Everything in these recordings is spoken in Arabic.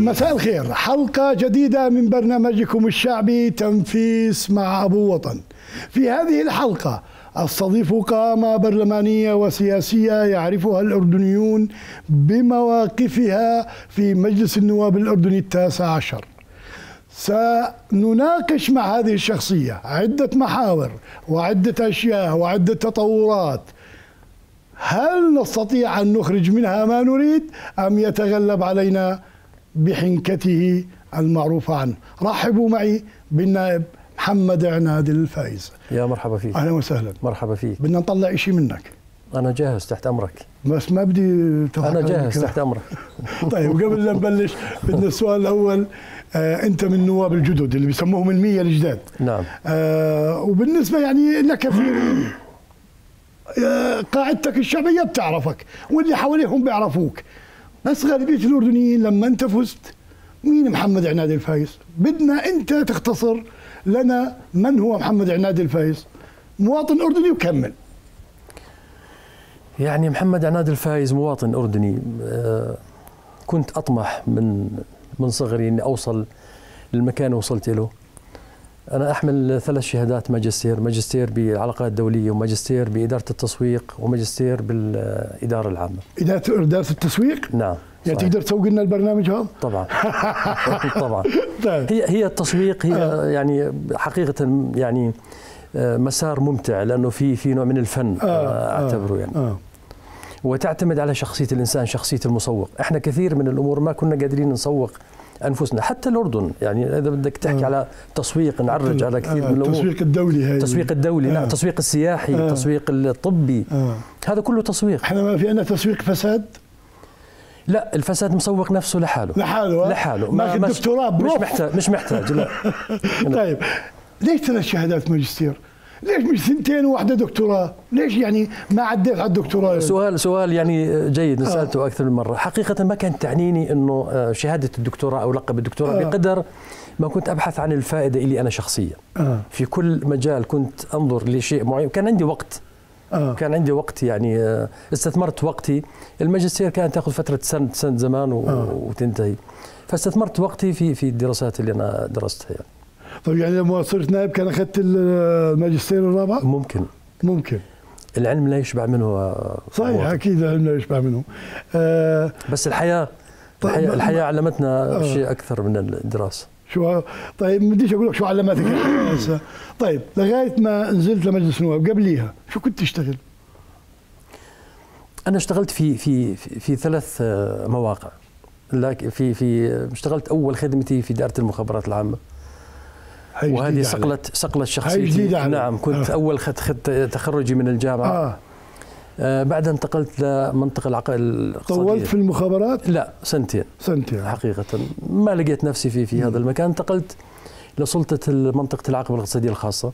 مساء الخير، حلقة جديدة من برنامجكم الشعبي تنفيس مع أبو وطن. في هذه الحلقة أستضيف قامة برلمانية وسياسية يعرفها الأردنيون بمواقفها في مجلس النواب الأردني التاسع عشر. سنناقش مع هذه الشخصية عدة محاور وعدة أشياء وعدة تطورات. هل نستطيع أن نخرج منها ما نريد أم يتغلب علينا بحنكته المعروفة عنه؟ رحبوا معي بالنائب محمد عناد الفايز. يا مرحبا فيك. أهلا وسهلا. مرحبا فيك. بدنا نطلع إشي منك. أنا جاهز تحت أمرك. بس ما بدي أنا جاهز تحت أمرك. طيب قبل لا نبلش بدنا السؤال الأول. أنت من النواب الجدد اللي بيسموهم المية الجداد. نعم. وبالنسبة يعني لك في قاعدتك الشعبية بتعرفك واللي حواليهم بيعرفوك، بس غالبية الأردنيين لما أنت فزت مين محمد عناد الفايز؟ بدنا أنت تختصر لنا من هو محمد عناد الفايز، مواطن أردني وكمل. يعني محمد عناد الفايز مواطن أردني. كنت أطمح من صغري أني أوصل للمكان اللي وصلت له. أنا أحمل 3 شهادات ماجستير بالعلاقات الدولية، وماجستير بإدارة التسويق، وماجستير بالإدارة العامة. إدارة التسويق؟ نعم. يعني تقدر تسوق لنا البرنامج هذا؟ طبعا. طبعا. هي التسويق هي يعني حقيقة يعني مسار ممتع، لأنه في نوع من الفن أعتبره يعني. وتعتمد على شخصية الإنسان، شخصية المسوق. احنا كثير من الأمور ما كنا قادرين نسوق أنفسنا، حتى الأردن يعني إذا بدك تحكي على تسويق نعرج على كثير من الأمور. التسويق الدولي هاي. التسويق الدولي، لا التسويق السياحي، التسويق الطبي، هذا كله تسويق. احنا ما في عندنا تسويق فساد؟ لا، الفساد مسوق نفسه لحاله. لحاله ماخذ دكتوراه مش محتاج لا. طيب ليش 3 شهادات ماجستير؟ ليش مش 2 وواحدة دكتوراه؟ ليش يعني ما عديت على الدكتوراه؟ سؤال يعني جيد، سألته أكثر من مرة. حقيقة ما كانت تعنيني أنه شهادة الدكتوراه أو لقب الدكتوراه بقدر ما كنت أبحث عن الفائدة إلي أنا شخصيا. في كل مجال كنت أنظر لشيء معين، كان عندي وقت. كان عندي وقت يعني استثمرت وقتي. الماجستير كانت تأخذ فترة سنة زمان وتنتهي، فاستثمرت وقتي في الدراسات اللي أنا درستها يعني. طيب يعني لما صرت نائب كان أخذت الماجستير الرابع؟ ممكن. العلم لا يشبع منه. صحيح، أكيد العلم لا يشبع منه. بس الحياة علمتنا شيء أكثر من الدراسة. طيب ما بديش أقول لك شو علمتك الحياة. طيب لغاية ما نزلت لمجلس النواب قبليها شو كنت تشتغل؟ أنا اشتغلت في 3 مواقع. لكن اشتغلت أول خدمتي في إدارة المخابرات العامة، وهذه صقلت شخصيتي. نعم، كنت أول تخرجي من الجامعة. بعدها انتقلت لمنطقة الاقتصادية. طولت في المخابرات؟ لا، سنتين حقيقة. ما لقيت نفسي في هذا المكان. انتقلت لسلطة منطقة العقبة الاقتصادية الخاصة.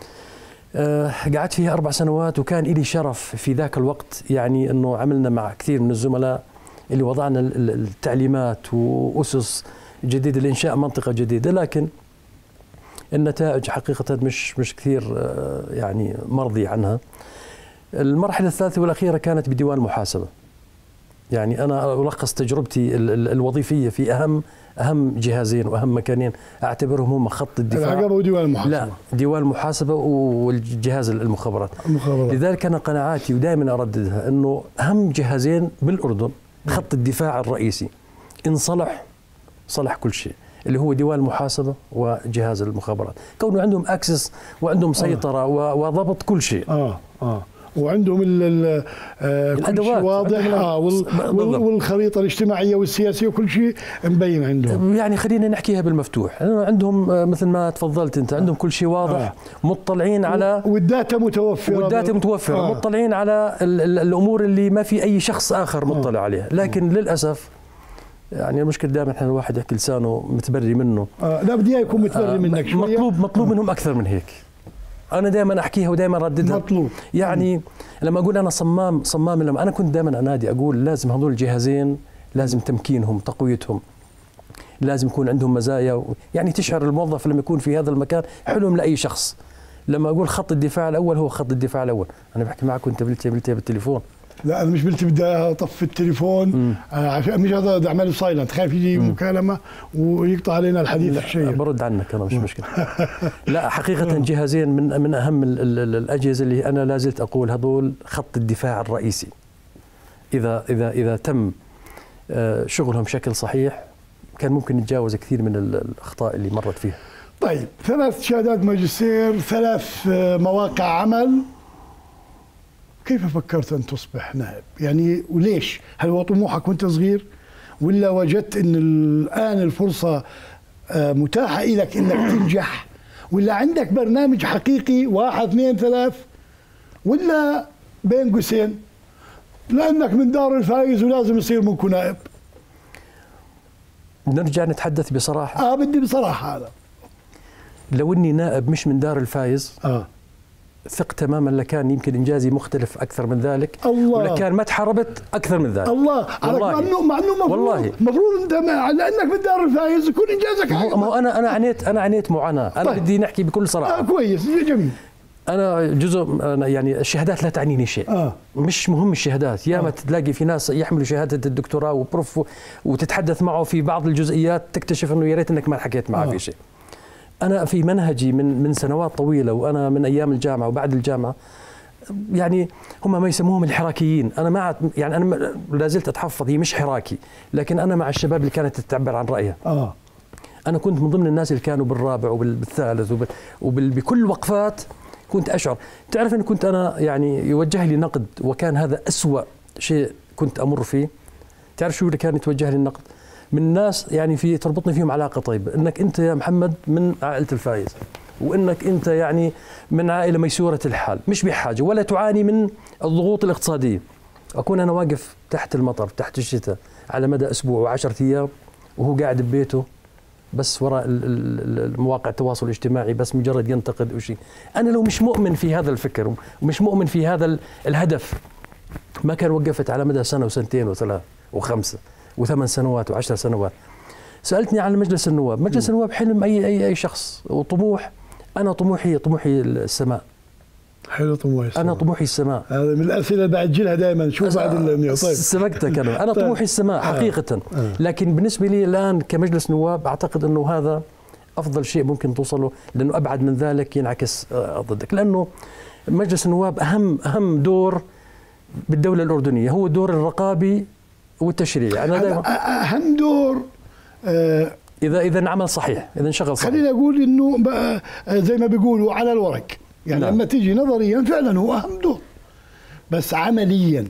قعدت فيها 4 سنوات، وكان لي شرف في ذاك الوقت يعني أنه عملنا مع كثير من الزملاء اللي وضعنا التعليمات وأسس جديدة لإنشاء منطقة جديدة، لكن النتائج حقيقة مش كثير يعني مرضي عنها. المرحلة الثالثة والأخيرة كانت بديوان المحاسبة. يعني أنا ألخص تجربتي الوظيفية في أهم جهازين وأهم مكانين أعتبرهم هم خط الدفاع. العقبة وديوان المحاسبة. لا، ديوان المحاسبة والجهاز المخابرات. لذلك أنا قناعاتي ودائما أرددها أنه أهم جهازين بالأردن خط الدفاع الرئيسي، إن صلح كل شيء، اللي هو ديوان المحاسبة وجهاز المخابرات، كونه عندهم أكسس وعندهم سيطرة وضبط كل شيء. وعندهم الأدوات واضح. والخريطة الاجتماعية والسياسية وكل شيء مبين عندهم. يعني خلينا نحكيها بالمفتوح، عندهم مثل ما تفضلت أنت، عندهم كل شيء واضح. مطلعين على والداتا متوفرة. مطلعين على الأمور اللي ما في أي شخص آخر مطلع عليها. لكن للأسف يعني المشكلة دائما احنا الواحد يحكي لسانه متبري منه. لا، بدي يكون متبري منك شوية. مطلوب منهم أكثر من هيك. أنا دائما أحكيها ودائما أرددها. مطلوب. يعني لما أقول أنا صمام لما أنا كنت دائما أنادي أقول لازم هذول الجهازين لازم تمكينهم، تقويتهم، لازم يكون عندهم مزايا. يعني تشعر الموظف لما يكون في هذا المكان حلم لأي شخص. لما أقول خط الدفاع الأول هو خط الدفاع الأول، أنا بحكي معك وأنت بلتي بالتليفون. لا انا مش قلت بدي اطفي التليفون مش هذا اعمله سايلنت، خايف يجي مكالمه ويقطع علينا الحديث الشيء. برد عنك انا مش مشكله. لا حقيقه جهازين من اهم الاجهزه اللي انا لا زلت اقول هذول خط الدفاع الرئيسي. اذا تم شغلهم بشكل صحيح كان ممكن نتجاوز كثير من الاخطاء اللي مرت فيها. طيب 3 شهادات ماجستير، 3 مواقع عمل، كيف فكرت أن تصبح نائب؟ يعني وليش؟ هل هو طموحك وأنت صغير؟ ولا وجدت أن الآن الفرصة متاحة لك أنك تنجح؟ ولا عندك برنامج حقيقي 1 2 3؟ ولا بين قوسين لأنك من دار الفايز ولازم يصير منكم نائب؟ نرجع نتحدث بصراحة. بدي بصراحة. هذا لو اني نائب مش من دار الفايز ثق تماما لكان يمكن انجازي مختلف اكثر من ذلك. الله. ولكان ما تحاربت اكثر من ذلك. الله. مع انه المفروض انت لانك من دار الفايز يكون انجازك. ما هو انا عانيت معاناه. انا طيب. بدي نحكي بكل صراحه. كويس جميل. أنا يعني الشهادات لا تعنيني شيء. مش مهم الشهادات. ياما تلاقي في ناس يحملوا شهاده الدكتوراه وبروف وتتحدث معه في بعض الجزئيات تكتشف انه يا ريت انك ما حكيت معه في شيء. أنا في منهجي من سنوات طويلة، وأنا من أيام الجامعة وبعد الجامعة، يعني هم ما يسموهم الحراكيين. أنا مع يعني أنا لا زلت أتحفظ، هي مش حراكي، لكن أنا مع الشباب اللي كانت تعبر عن رأيها. أنا كنت من ضمن الناس اللي كانوا بالرابع وبالثالث وبكل وقفات كنت أشعر. تعرف أن كنت أنا يعني يوجه لي نقد، وكان هذا أسوأ شيء كنت أمر فيه. تعرف شو اللي كان يتوجه لي النقد؟ من الناس يعني تربطني فيهم علاقة طيبة، انك انت يا محمد من عائلة الفايز، وانك انت يعني من عائلة ميسورة الحال، مش بحاجة ولا تعاني من الضغوط الاقتصادية. اكون انا واقف تحت المطر تحت الشتاء على مدى اسبوع و10 ايام، وهو قاعد ببيته بس وراء المواقع التواصل الاجتماعي، بس مجرد ينتقد او شيء. انا لو مش مؤمن في هذا الفكر ومش مؤمن في هذا الهدف ما كان وقفت على مدى سنة وسنتين وثلاث وخمسة و8 سنوات و10 سنوات. سألتني عن مجلس النواب. مجلس النواب حلم أي شخص وطموح. أنا طموحي السماء. حلو طموحي السماء. أنا طموحي السماء. هذا من الأسئلة اللي بعجلها دائما. شو بعد طيب سبقتك أنا طموحي السماء حقيقة. لكن بالنسبة لي الآن كمجلس نواب أعتقد أنه هذا أفضل شيء ممكن توصله، لأنه أبعد من ذلك ينعكس ضدك. لأنه مجلس النواب أهم دور بالدولة الأردنية هو الدور الرقابي والتشريع. أنا أهم دور إذا انعمل صحيح، إذا انشغل صحيح. خلينا أقول إنه زي ما بيقولوا على الورق، يعني نعم. لما تيجي نظريا فعلا هو أهم دور، بس عمليا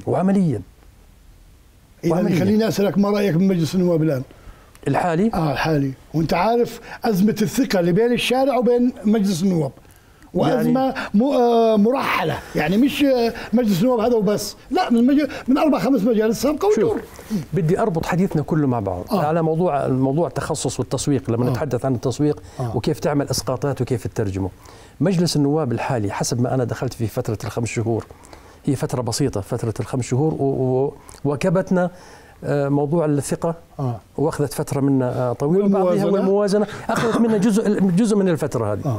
يعني خليني أسألك ما رأيك بمجلس النواب الآن الحالي؟ الحالي، وأنت عارف أزمة الثقة اللي بين الشارع وبين مجلس النواب، وأزمة يعني مرحلة، يعني مش مجلس النواب هذا وبس، لا من 4-5 مجالس سابقة ودور. بدي أربط حديثنا كله مع بعض على موضوع التخصص والتسويق. لما نتحدث عن التسويق وكيف تعمل إسقاطات وكيف تترجمه. مجلس النواب الحالي حسب ما أنا دخلت في فترة ال5 شهور، هي فترة بسيطة، فترة ال5 شهور، وكبتنا موضوع الثقة وأخذت فترة منا طويلة، وبعضها والموازنة أخذت منا جزء من الفترة هذه.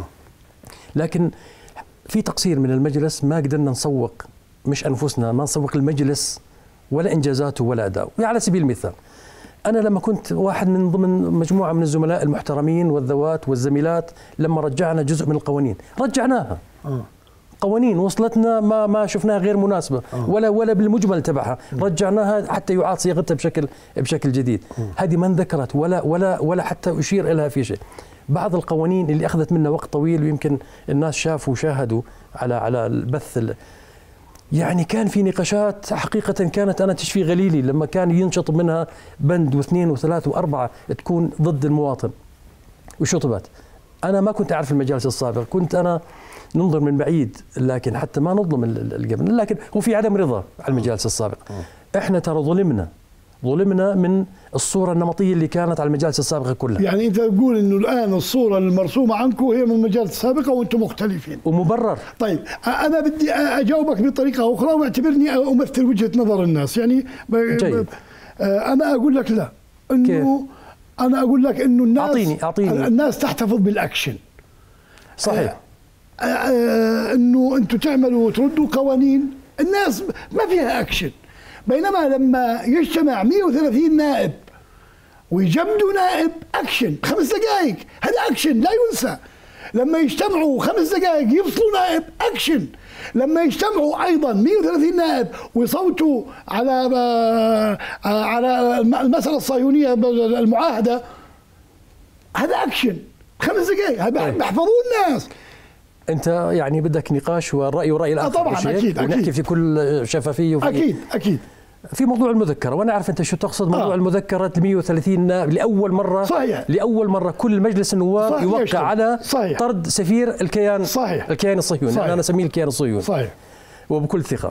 لكن في تقصير من المجلس، ما قدرنا نسوق مش أنفسنا، ما نسوق المجلس ولا إنجازاته ولا أداؤه. على سبيل المثال أنا لما كنت واحد من ضمن مجموعة من الزملاء المحترمين والذوات والزميلات، لما رجعنا جزء من القوانين رجعناها. قوانين وصلتنا ما شفناها غير مناسبة ولا بالمجمل تبعها، رجعناها حتى يعاد صياغتها بشكل جديد. هذه ما انذكرت ولا حتى أشير إليها في شيء. بعض القوانين اللي أخذت منا وقت طويل، ويمكن الناس شافوا وشاهدوا على البث، يعني كان في نقاشات حقيقة كانت أنا تشفي غليلي لما كان ينشط منها بند و2 و3 و4 تكون ضد المواطن وشطبت. أنا ما كنت أعرف المجالس السابق، كنت أنا ننظر من بعيد، لكن حتى ما نظلم القبل، لكن هو في عدم رضا على المجالس السابقة. إحنا ترى ظلمنا من الصورة النمطية اللي كانت على المجالس السابقة كلها. يعني أنت تقول إنه الآن الصورة المرسومة عنكم هي من المجالس السابقة وأنتم مختلفين ومبرر. طيب أنا بدي أجاوبك بطريقة أخرى واعتبرني أمثل وجهة نظر الناس. يعني جيد. أنا أقول لك لا، إنه كيف؟ أنا أقول لك إنه الناس أعطيني. الناس تحتفظ بالأكشن. صحيح. إنه أنتم تعملوا وتردوا قوانين، الناس ما فيها أكشن. بينما لما يجتمع 130 نائب ويجمدوا نائب أكشن 5 دقائق، هذا أكشن لا ينسى. لما يجتمعوا 5 دقائق يفصلوا نائب أكشن. لما يجتمعوا أيضا 130 نائب ويصوتوا على المسألة الصهيونية المعاهدة، هذا أكشن 5 دقائق. هذا بيحفظوه الناس. انت يعني بدك نقاش والراي وراي الاخر. طبعا اكيد ونحكي في كل شفافيه اكيد اكيد. في موضوع المذكره، وانا اعرف انت شو تقصد. موضوع المذكره 130 نائب لاول مره. صحيح. لاول مره كل مجلس النواب يوقع على صحيح. طرد سفير الكيان. صحيح. الكيان الصهيوني. انا اسميه الكيان الصهيوني. صحيح. وبكل ثقه.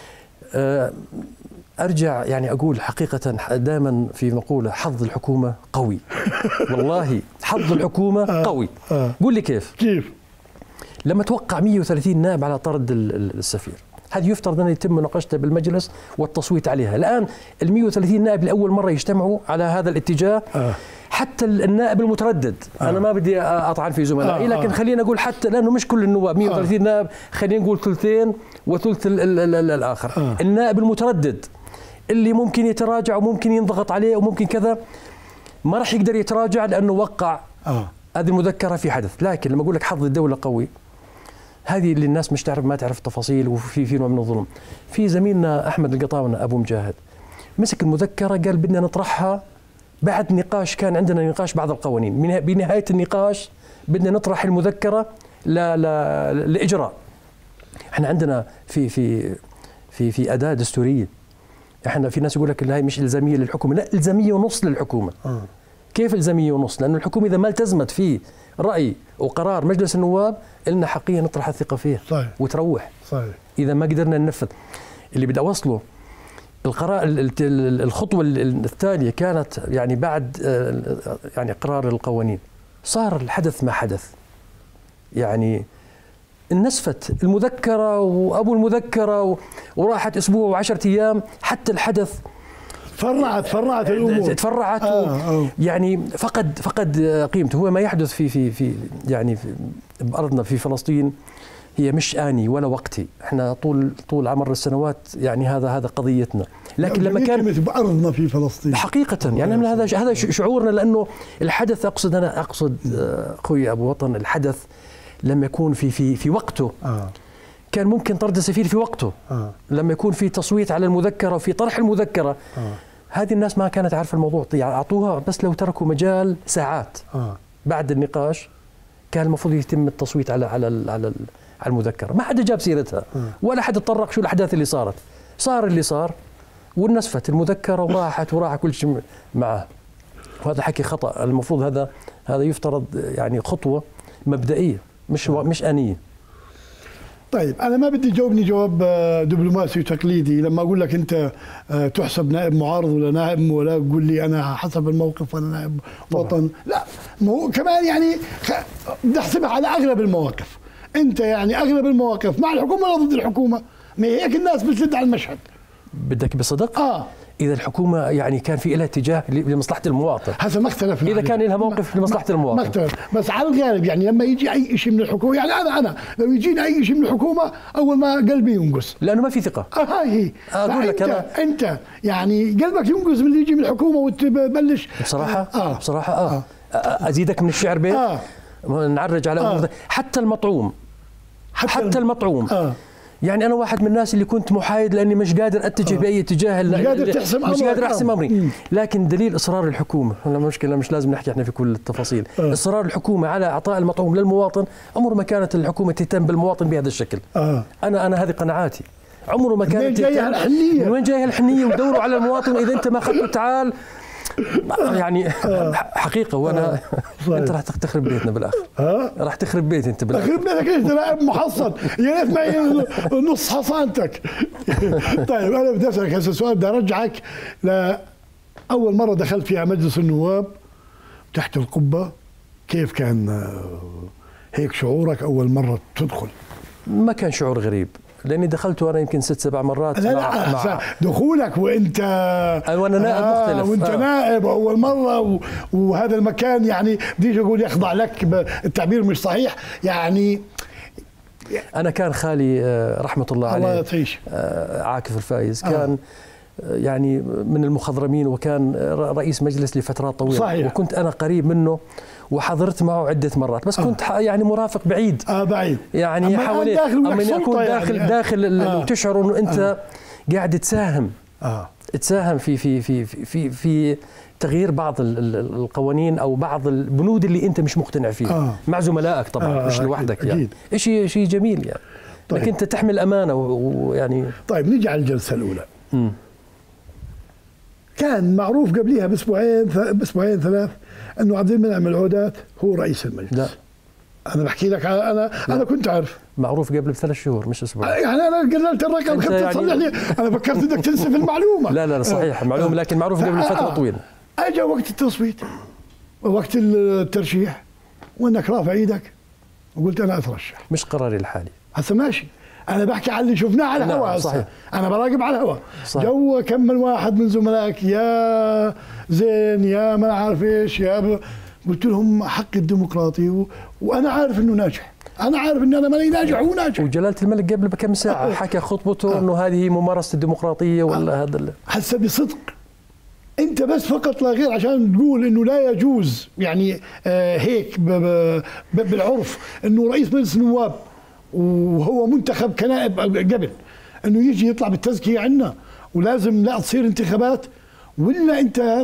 ارجع يعني اقول حقيقه دائما في مقوله حظ الحكومه قوي. والله حظ الحكومه قوي. قول لي كيف؟ لما توقع 130 نائب على طرد السفير، هذه يفترض أن يتم مناقشتها بالمجلس والتصويت عليها. الآن ال 130 نائب لأول مرة يجتمعوا على هذا الاتجاه. حتى النائب المتردد، أنا ما بدي أطعن في زملائي، لكن خلينا نقول حتى لأنه مش كل النواب 130 نائب، خلينا نقول ثلثين وثلث الآخر. النائب المتردد اللي ممكن يتراجع وممكن ينضغط عليه وممكن كذا، ما راح يقدر يتراجع لأنه وقع هذه المذكرة في حدث. لكن لما أقول لك حظ الدولة قوي، هذه اللي الناس مش تعرف، ما تعرف التفاصيل، وفي نوع من الظلم. في زميلنا أحمد القطاونة أبو مجاهد مسك المذكرة قال بدنا نطرحها بعد نقاش، كان عندنا نقاش بعض القوانين، بنهاية النقاش بدنا نطرح المذكرة لإجراء. احنا عندنا في أداة دستورية، احنا في ناس يقول لك هاي مش إلزامية للحكومة، لا، إلزامية ونص للحكومة. كيف إلزامية ونص؟ لأنه الحكومة إذا ما التزمت في رأي وقرار مجلس النواب لنا حقيقة نطرح الثقة فيه. صحيح. وتروح. صحيح. إذا ما قدرنا ننفذ اللي بدي أوصله، القرار الخطوة الثانية كانت يعني بعد يعني قرار القوانين، صار الحدث ما حدث. يعني انسفت المذكرة وأبو المذكرة وراحت أسبوع و10 أيام، حتى الحدث فرعت الامور، تفرعت. يعني فقد قيمته. هو ما يحدث في يعني في بارضنا في فلسطين هي مش آني ولا وقتي، احنا طول عمر السنوات يعني هذا قضيتنا. لكن لما كان بارضنا في فلسطين حقيقة يعني هذا شعورنا، لانه الحدث اقصد اخوي ابو وطن، الحدث لما يكون في وقته كان ممكن طرد السفير في وقته. لما يكون في تصويت على المذكرة وفي طرح المذكرة، هذه الناس ما كانت عارفة الموضوع، أعطوها بس لو تركوا مجال ساعات بعد النقاش كان المفروض يتم التصويت على المذكرة. ما حدا جاب سيرتها ولا حدا تطرق شو الأحداث اللي صارت. صار اللي صار والنسفت المذكرة وراحت كل شيء معه. وهذا حكي خطأ. المفروض هذا يفترض يعني خطوة مبدئية مش آنية. طيب أنا ما بدي تجاوبني جواب دبلوماسي وتقليدي لما أقول لك أنت تحسب نائب معارض ولا نائب، ولا تقول لي أنا حسب الموقف وأنا نائب وطن. لا، كمان يعني بدي أحسبها على أغلب المواقف. أنت يعني أغلب المواقف مع الحكومة ولا ضد الحكومة؟ ما هيك الناس بتسد على المشهد. بدك بصدق؟ إذا الحكومة يعني كان في لها اتجاه لمصلحة المواطن، هذا ما اختلفنا. إذا كان لها موقف لمصلحة المواطن ما اختلف، بس على الغالب يعني لما يجي أي شيء من الحكومة، يعني أنا لو يجينا أي شيء من الحكومة أول ما قلبي ينقص، لأنه ما في ثقة. هاي أقول لك أنت يعني قلبك ينقص من اللي يجي من الحكومة وتبلش بصراحة أزيدك من الشعر بيت نعرج على حتى المطعوم. يعني أنا واحد من الناس اللي كنت محايد لأني مش قادر أتجه بأي اتجاه، مش قادر أحسم أمري. لكن دليل إصرار الحكومة، هلا مشكلة مش لازم نحكي احنا في كل التفاصيل. إصرار الحكومة على إعطاء المطعوم للمواطن، عمر ما كانت الحكومة تهتم بالمواطن بهذا الشكل. أنا هذه قناعاتي. عمره ما كانت تهتم. من وين جاية الحنية؟ ودوروا على المواطن، إذا أنت ما أخذته تعال يعني حقيقة. وانا انت راح تخرب بيتنا بالاخر. راح تخرب بيت انت بالاخر. تخرب بيتك انت لاعب محصن، يا ريت معي نص حصانتك. طيب انا بدي اسالك هذا السؤال، بدي ارجعك لاول مرة دخلت فيها مجلس النواب تحت القبة. كيف كان هيك شعورك اول مرة تدخل؟ ما كان شعور غريب، لاني دخلت وانا يمكن 6-7 مرات. لا دخولك وانت وانا نائب مختلف، وانت نائب اول مره، وهذا المكان يعني بديش اقول يخضع لك، التعبير مش صحيح يعني. انا كان خالي رحمه الله عليه، الله تعيش، عاكف الفايز، كان يعني من المخضرمين، وكان رئيس مجلس لفترات طويلة. صحيح. وكنت أنا قريب منه وحضرت معه عدة مرات، بس كنت يعني مرافق بعيد. بعيد يعني حوالي أما أكون داخل وتشعر أنه أنت قاعد تساهم في تغيير بعض القوانين أو بعض البنود اللي أنت مش مقتنع فيها مع زملائك طبعا، مش لوحدك يعني. شيء جميل يعني. طيب. انك انت تحمل امانه ويعني. طيب نيجي على الجلسه الاولى. كان معروف قبليها باسبوعين ثلاث انه عبد المنعم العودات هو رئيس المجلس. لا انا بحكي لك انا كنت عارف. معروف قبل ب3 شهور مش اسبوع. يعني انا قللت الرقم خفت تصلح لي، انا فكرت بدك تنسف المعلومه. لا صحيح معلومه، لكن معروف قبل فتره طويله. اجى وقت التصويت ووقت الترشيح وانك رافع ايدك وقلت انا اترشح. مش قراري الحالي هسه ماشي، انا بحكي عن اللي شفناه على الهواء. صحيح. انا براقب على الهواء. جو كم من واحد من زملائك يا زين يا ما عارف ايش قلت لهم حق الديمقراطي وانا عارف انه ناجح، انا عارف ان انا ماني ناجح وهو ناجح. وجلاله الملك قبل بكم ساعه حكى خطبته انه هذه ممارسه الديمقراطيه ولا هذا هسه بصدق انت بس فقط لا غير عشان تقول انه لا يجوز يعني هيك بالعرف انه رئيس مجلس النواب وهو منتخب كنائب قبل انه يجي يطلع بالتزكيه عندنا ولازم لا تصير انتخابات، ولا انت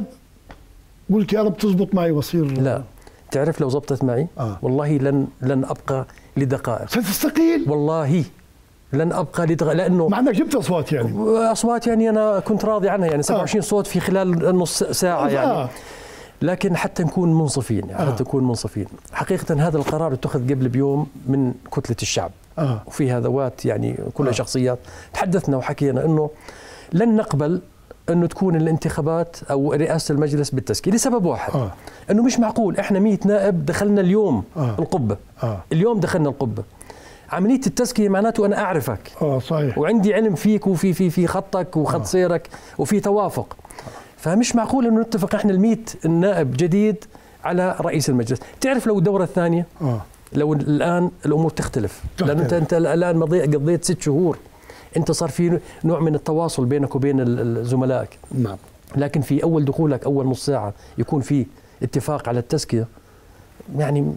قلت يا رب تزبط معي واصير؟ لا، تعرف لو زبطت معي والله لن ابقى لدقائق. ستستقيل؟ والله لن ابقى لدقائق، لانه مع انك جبت اصوات يعني انا كنت راضي عنها يعني 27 صوت في خلال نص ساعه يعني. لكن حتى نكون منصفين يعني حتى نكون منصفين، حقيقه هذا القرار اتخذ قبل بيوم من كتله الشعب وفيها ذوات يعني كلها شخصيات. تحدثنا وحكينا انه لن نقبل انه تكون الانتخابات او رئاسه المجلس بالتزكيه لسبب واحد، انه مش معقول احنا 100 نائب دخلنا اليوم القبه. اليوم دخلنا القبه. عمليه التزكيه معناته انا اعرفك صحيح، وعندي علم فيك وفي في خطك وخط سيرك وفي توافق. فمش معقول انه نتفق احنا ال100 نائب جديد على رئيس المجلس. تعرف لو الدوره الثانيه لو الان الامور تختلف، لانه انت الان قضيت 6 شهور، انت صار في نوع من التواصل بينك وبين زملائك. نعم. لكن في اول دخولك اول نص ساعه يكون في اتفاق على التزكيه، يعني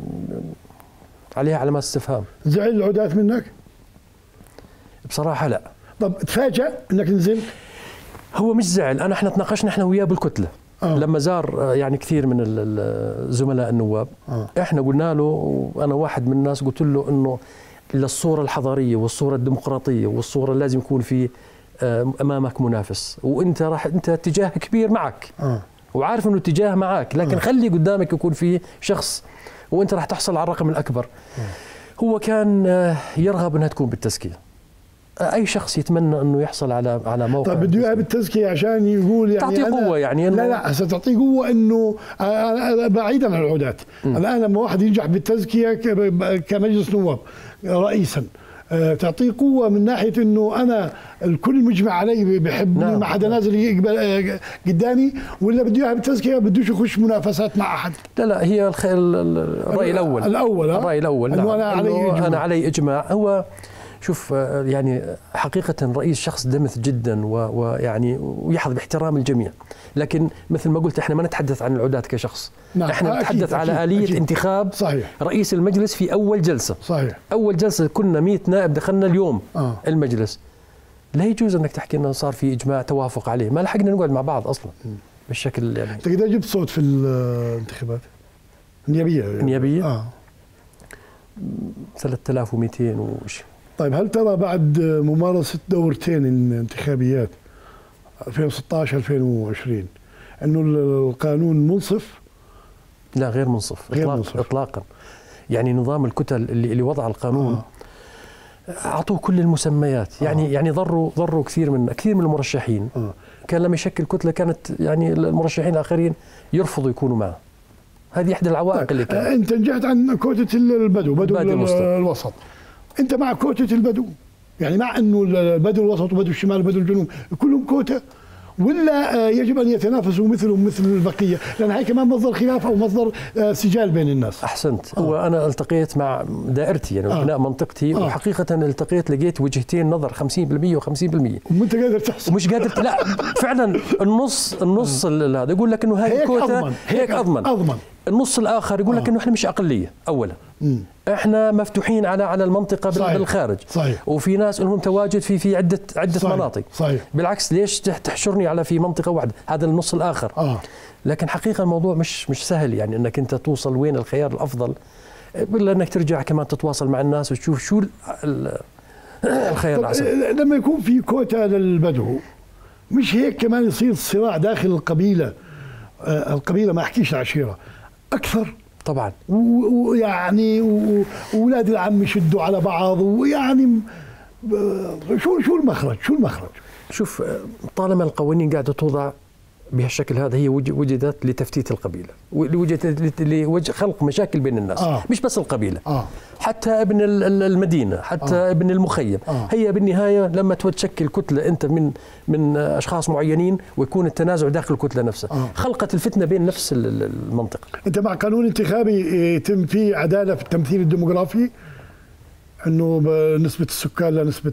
عليها علامات استفهام. زعل العودات منك؟ بصراحه لا. طب تفاجأ انك نزلت؟ هو مش زعل، احنا تناقشنا احنا وياه بالكتله. لما زار يعني كثير من الزملاء النواب احنا قلنا له، وانا واحد من الناس قلت له انه للصوره الحضاريه والصوره الديمقراطيه والصوره لازم يكون في امامك منافس، وانت انت اتجاه كبير معك وعارف انه اتجاه معك، لكن خلي قدامك يكون في شخص وانت راح تحصل على الرقم الاكبر. هو كان يرغب انها تكون بالتزكيه. اي شخص يتمنى انه يحصل على موقع. طيب بده اياها بالتزكيه عشان يقول يعني تعطيه قوه يعني لا ستعطيه قوه انه بعيدا عن العودات. الان لما واحد ينجح بالتزكيه كمجلس نواب رئيسا تعطيه قوه من ناحيه انه انا الكل مجمع علي بحبني، ما حدا نازل يقبل قدامي، ولا بده اياها بالتزكيه بدوش يخش منافسات مع احد. لا هي الراي الاول الراي الاول انه انا علي اجماع. هو شوف يعني حقيقة رئيس شخص دمث جدا ويعني ويحظى باحترام الجميع، لكن مثل ما قلت احنا ما نتحدث عن العودات كشخص. نعم. احنا نتحدث على آلية انتخاب صحيح. رئيس المجلس في أول جلسة. صحيح. أول جلسة كنا 100 نائب دخلنا اليوم المجلس. لا يجوز انك تحكي انه صار في اجماع توافق عليه، ما لحقنا نقعد مع بعض اصلا بالشكل يعني. انت قد جبت صوت في الانتخابات النيابية؟ 3200 وشيء. طيب هل ترى بعد ممارسة دورتين انتخابيات 2016 2020 انه القانون منصف؟ لا غير منصف اطلاقا. يعني نظام الكتل اللي وضع القانون اعطوه كل المسميات، يعني ضروا كثير من المرشحين. كان لما يشكل كتله كانت يعني المرشحين الاخرين يرفضوا يكونوا معه. هذه احدى العوائق اللي كانت. انت نجحت عن كوتة بدو الوسط. انت مع كوتة البدو، يعني مع انه البدو الوسط وبدو الشمال وبدو الجنوب كلهم كوتة، ولا يجب أن يتنافسوا مثلهم مثل البقية؟ لأن هي كمان مصدر خلاف أو مصدر سجال بين الناس. أحسنت. وأنا التقيت مع دائرتي يعني أبناء منطقتي، وحقيقة التقيت لقيت وجهتين نظر 50% و50%. وأنت قادر تحصل. مش قادر، لا فعلا النص هذا يقول لك إنه هاي الكوتا هيك أضمن. النص الآخر يقول لك إنه إحنا مش أقلية أولا. احنا مفتوحين على المنطقه بالخارج. صحيح. وفي ناس لهم تواجد في عده صحيح. مناطق. صحيح. بالعكس ليش تحشرني على في منطقه واحده؟ هذا النص الاخر. لكن حقيقه الموضوع مش سهل، يعني انك انت توصل وين الخيار الافضل، الا انك ترجع كمان تتواصل مع الناس وتشوف شو الخيار الأحسن. لما يكون في كوتا للبدو، مش هيك كمان يصير صراع داخل القبيله؟ القبيله ما احكيش العشيره اكثر طبعا، ويعني واولاد العم يشدوا على بعض، ويعني شو المخرج؟ شوف، طالما القوانين قاعده توضع بهالشكل هذا، هي وجدت لتفتيت القبيله، وجدت لخلق مشاكل بين الناس. مش بس القبيله، حتى ابن المدينه، حتى ابن المخيم. هي بالنهايه لما تشكل كتله انت من اشخاص معينين، ويكون التنازع داخل الكتله نفسها، خلقت الفتنه بين نفس المنطقه. انت مع قانون انتخابي يتم فيه عداله في التمثيل الديموغرافي، انه نسبه السكان لنسبه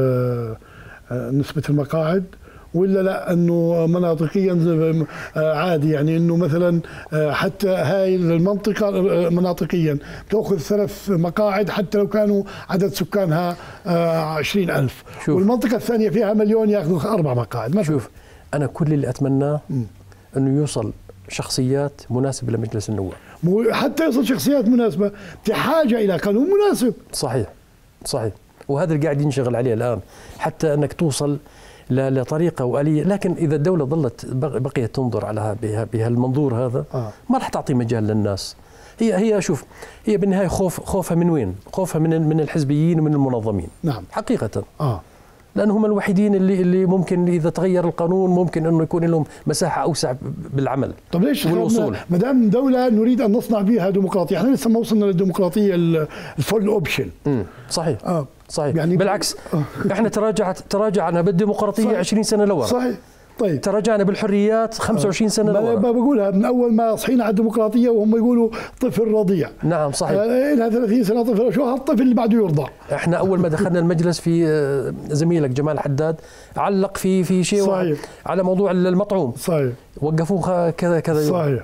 نسبه المقاعد، ولا لا انه مناطقيا عادي؟ يعني انه مثلا حتى هاي المنطقه مناطقيا تاخذ 3 مقاعد حتى لو كانوا عدد سكانها 20,000، والمنطقه الثانيه فيها 1,000,000 ياخذوا 4 مقاعد مثلا. شوف، انا كل اللي اتمناه انه يوصل شخصيات مناسبه لمجلس النواب. حتى يوصل شخصيات مناسبه بحاجه الى قانون مناسب. صحيح. وهذا اللي قاعد ينشغل عليه الان، حتى انك توصل لطريقه واليه. لكن اذا الدوله بقيت تنظر على بهالمنظور هذا، ما راح تعطي مجال للناس. هي شوف، هي بالنهايه خوفها من وين؟ خوفها من الحزبيين ومن المنظمين. نعم حقيقه. لأن هم الوحيدين اللي ممكن إذا تغير القانون ممكن أنه يكون لهم مساحة أوسع بالعمل. طب ليش والوصول؟ ما دام دولة نريد أن نصنع بها ديمقراطية، احنا لسه ما وصلنا للديمقراطية الفول أوبشن. صحيح. صحيح. يعني بالعكس احنا تراجعنا بالديمقراطية 20 سنة لورا. صحيح. طيب تراجعنا بالحريات 25 سنة لورا. ما بقولها من أول ما صحينا على الديمقراطية وهم يقولوا طفل رضيع. نعم صحيح. لها 30 سنة طفل، شو هالطفل اللي بعده يرضع؟ احنا أول ما دخلنا المجلس، في زميلك جمال حداد علق في شيء صحيح على موضوع المطعوم. صحيح. وقفوه كذا صحيح.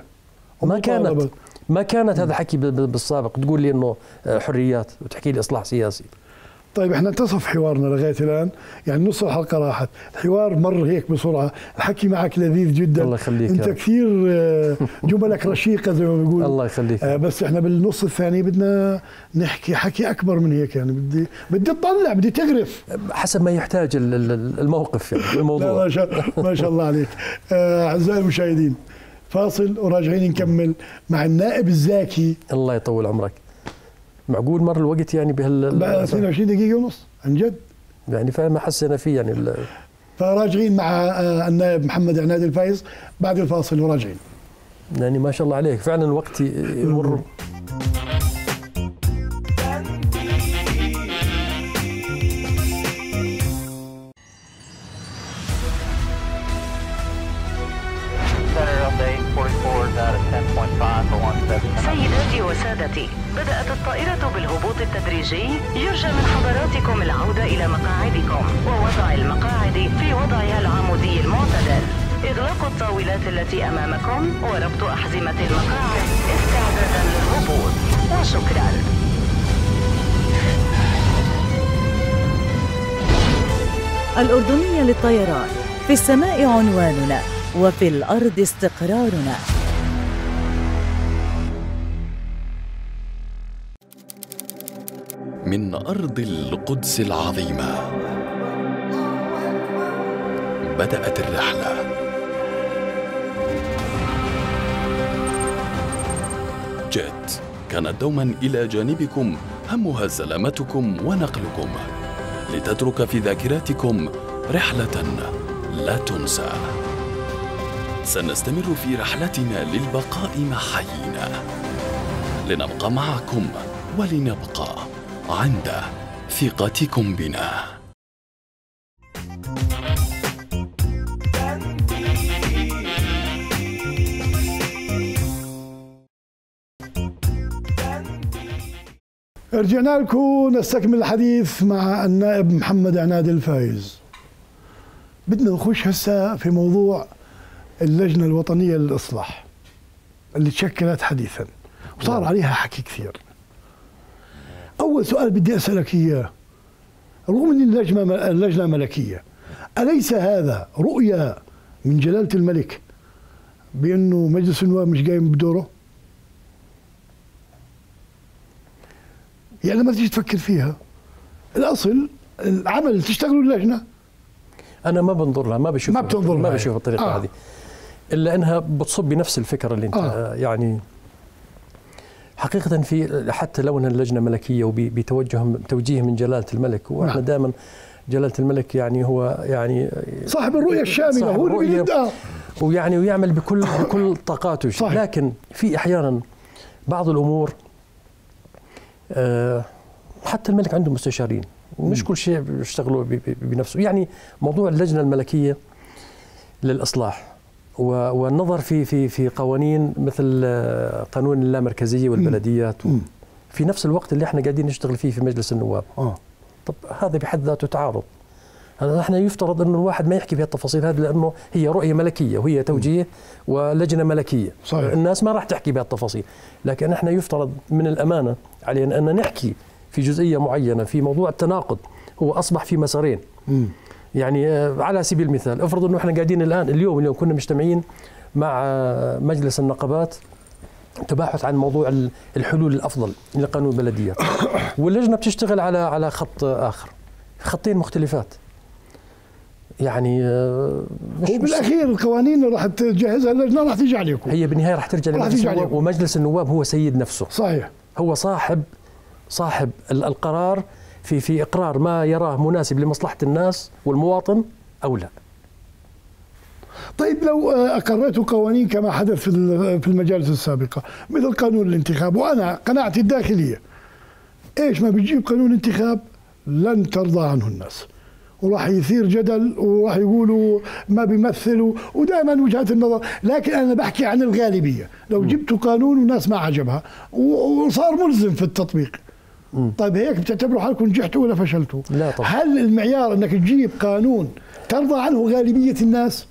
ما كانت هذا حكي بالسابق تقول لي انه حريات وتحكي لي اصلاح سياسي. طيب احنا انتصف حوارنا لغايه الان، يعني نص الحلقه راحت، الحوار مر هيك بسرعه، الحكي معك لذيذ جدا. الله يخليك. انت كثير جملك رشيقه زي ما بيقولوا. الله يخليك. بس احنا بالنص الثاني بدنا نحكي حكي اكبر من هيك، يعني بدي تطلع، بدي تغرف حسب ما يحتاج الموقف، يعني الموضوع. ما شاء الله عليك. اعزائي المشاهدين، فاصل وراجعين نكمل مع النائب الزاكي. الله يطول عمرك. معقول مر الوقت يعني بقى 22 دقيقة ونص عن جد، يعني فما حسنا فيه يعني فراجعين مع النائب محمد عناد الفايز بعد الفاصل وراجعين. يعني ما شاء الله عليك، فعلا الوقت يمر. سيداتي وسادتي، بدأت الطائرة بالهبوط التدريجي. يرجى من حضراتكم العودة إلى مقاعدكم ووضع المقاعد في وضعها العمودي المعتدل، إغلاق الطاولات التي أمامكم وربط أحزمة المقاعد استعدادا للهبوط، وشكرا. الأردنية للطيران، في السماء عنواننا وفي الأرض استقرارنا. من أرض القدس العظيمة بدأت الرحلة. جت كانت دوما إلى جانبكم، همها سلامتكم ونقلكم، لتترك في ذاكرتكم رحلة لا تنسى. سنستمر في رحلتنا للبقاء محيينا، لنبقى معكم ولنبقى عند ثقتكم بنا. رجعنا لكم نستكمل الحديث مع النائب محمد عناد الفايز. بدنا نخش هسه في موضوع اللجنة الوطنية للإصلاح اللي تشكلت حديثا وصار عليها حكي كثير. أول سؤال بدي أسألك إياه، رغم أن اللجنة ملكية، أليس هذا رؤية من جلالة الملك بأنه مجلس النواب مش قايم بدوره؟ يعني لما تيجي تفكر فيها، الأصل العمل تشتغلوا اللجنة. أنا ما بنظر لها، ما بشوف الطريقة هذه، إلا أنها بتصب بنفس الفكرة اللي أنت يعني حقيقة في حتى لو أنها اللجنة ملكية وبتوجيه من جلالة الملك، وإحنا دائما جلالة الملك يعني هو يعني صاحب الرؤية الشاملة، هو اللي بيبدأ ويعني ويعمل بكل طاقاته. لكن في أحيانا بعض الأمور حتى الملك عنده مستشارين، مش كل شيء بيشتغلوا بنفسه. يعني موضوع اللجنة الملكية للإصلاح والنظر في قوانين مثل قانون اللامركزية والبلديات في نفس الوقت اللي احنا قاعدين نشتغل فيه في مجلس النواب. طب هذا بحد ذاته تعارض. احنا يفترض انه الواحد ما يحكي بهالتفاصيل هذه، لانه هي رؤية ملكية وهي توجيه ولجنة ملكية. صحيح. الناس ما راح تحكي بهالتفاصيل، لكن احنا يفترض من الأمانة علينا أن نحكي في جزئية معينة في موضوع التناقض. هو أصبح في مسارين. يعني على سبيل المثال افرض انه احنا قاعدين اليوم كنا مجتمعين مع مجلس النقابات تباحث عن موضوع الحلول الافضل لقانون البلديات، واللجنه بتشتغل على خط اخر، خطين مختلفات. يعني هو بالاخير القوانين اللي راح تجهزها اللجنه راح تيجي عليكم، هي بالنهايه راح ترجع لمجلس النواب، ومجلس النواب هو سيد نفسه. صحيح، هو صاحب القرار في إقرار ما يراه مناسب لمصلحة الناس والمواطن أو لا. طيب لو أقريتوا قوانين كما حدث في المجالس السابقة مثل قانون الانتخاب، وأنا قناعتي الداخلية إيش ما بيجيب قانون انتخاب لن ترضى عنه الناس، وراح يثير جدل وراح يقولوا ما بيمثلوا، ودائما وجهات النظر. لكن أنا بحكي عن الغالبية. لو جبتوا قانون والناس ما عجبها وصار ملزم في التطبيق، طيب هيك بتعتبروا حالكم نجحتوا ولا فشلتوا؟ لا طبعا. هل المعيار انك تجيب قانون ترضى عنه غالبية الناس،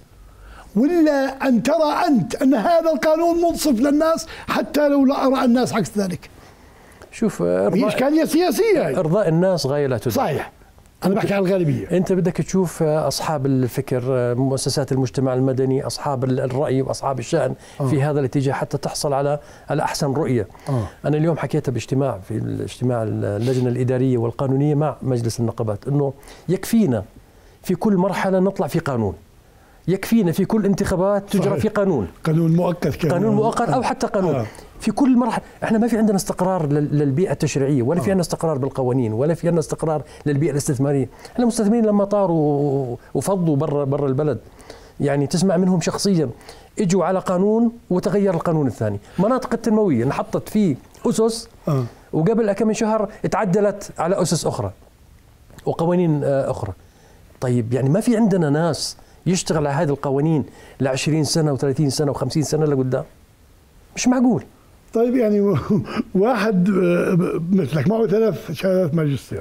ولا ان ترى انت ان هذا القانون منصف للناس حتى لو لا ارى الناس عكس ذلك؟ شوف، هي اشكالية سياسية. ارضاء الناس غاية لا تدرك. صحيح، أنا بحكي عن الغالبية. أنت بدك تشوف أصحاب الفكر، مؤسسات المجتمع المدني، أصحاب الرأي وأصحاب الشأن في هذا الاتجاه حتى تحصل على أحسن رؤية. أنا اليوم حكيتها باجتماع في الاجتماع اللجنة الإدارية والقانونية مع مجلس النقابات، أنه يكفينا في كل مرحلة نطلع في قانون، يكفينا في كل انتخابات تجرى صحيح. في قانون مؤقت كمان. قانون مؤقت أو حتى قانون. في كل مرحلة احنا ما في عندنا استقرار للبيئة التشريعية، ولا في عندنا استقرار بالقوانين، ولا في عندنا استقرار للبيئة الاستثمارية. احنا المستثمرين لما طاروا وفضوا برا البلد، يعني تسمع منهم شخصيا اجوا على قانون وتغير القانون الثاني. مناطق التنموية انحطت فيه أسس وقبل كم من شهر اتعدلت على أسس أخرى وقوانين أخرى. طيب يعني ما في عندنا ناس يشتغل على هذه القوانين ل20 سنة و30 سنة و50 سنة لقدام؟ مش معقول. طيب يعني واحد مثلك معه 3 شهادات ماجستير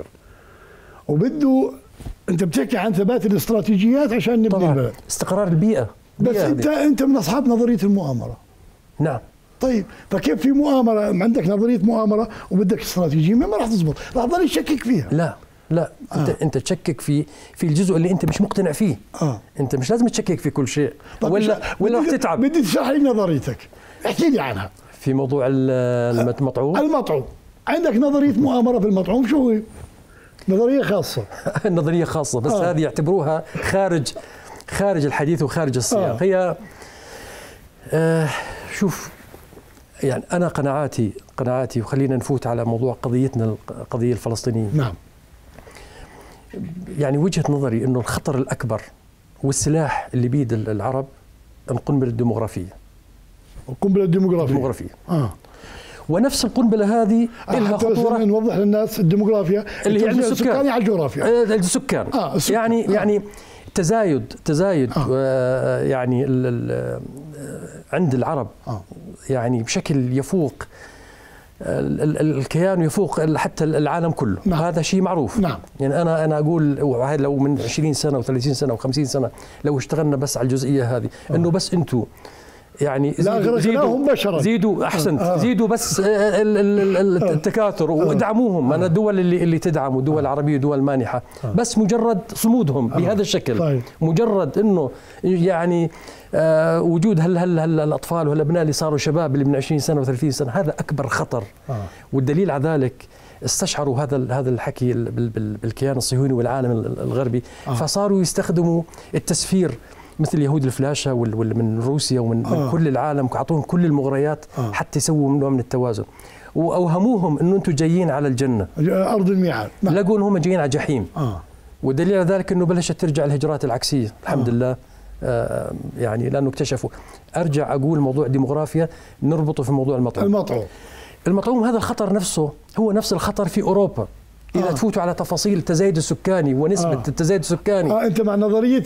وبده، انت بتحكي عن ثبات الاستراتيجيات عشان نبني البلد، استقرار البيئة. بس انت من اصحاب نظرية المؤامرة. نعم. طيب فكيف في مؤامرة، عندك نظرية مؤامرة وبدك استراتيجية ما راح تزبط، راح تضل تشكك فيها. لا انت تشكك في الجزء اللي انت مش مقتنع فيه. انت مش لازم تشكك في كل شيء، ولا راح تتعب. بدي تشرح لي نظريتك، احكي لي عنها. في موضوع المطعوم عندك نظرية مؤامرة في المطعوم، شو هي؟ نظرية خاصة. نظرية خاصة، بس هذه يعتبروها خارج الحديث وخارج السياق. هي شوف، يعني أنا قناعاتي وخلينا نفوت على موضوع قضيتنا، القضية الفلسطينية. نعم. يعني وجهة نظري إنه الخطر الأكبر والسلاح اللي بيد العرب القنبلة الديموغرافية. القنبلة الديموغرافية. ونفس القنبلة هذه لها خطورة. نوضح للناس الديموغرافيا اللي هي السكان على الجغرافيا. السكان. يعني تزايد يعني عند العرب يعني بشكل يفوق الكيان يفوق حتى العالم كله. نعم. هذا شيء معروف. نعم. يعني أنا أقول لو من 20 سنة و30 سنة و50 سنة لو اشتغلنا بس على الجزئية هذه إنه بس أنتوا يعني زيدوا أحسنت زيدوا بس التكاثر وادعموهم. أنا الدول اللي تدعم ودول العربية ودول مانحة بس مجرد صمودهم بهذا الشكل، مجرد إنه يعني وجود الأطفال والأبناء اللي صاروا شباب اللي من 20 سنة و30 سنة، هذا أكبر خطر. والدليل على ذلك استشعروا هذا الحكي بالكيان الصهيوني والعالم الغربي، فصاروا يستخدموا التسفير مثل يهود الفلاشة من روسيا ومن كل العالم، أعطوهم كل المغريات حتى يسووا نوع من التوازن، وأوهموهم أنه أنتم جايين على الجنة أرض الميعاد. لقوا أنهم جايين على جحيم. والدليل على ذلك أنه بلشت ترجع الهجرات العكسية الحمد لله. يعني لأنه اكتشفوا. أرجع أقول موضوع الديموغرافيا نربطه في موضوع المطعوم. هذا الخطر نفسه هو نفس الخطر في أوروبا. إذا تفوتوا على تفاصيل التزايد السكاني ونسبة التزايد السكاني. أنت مع نظرية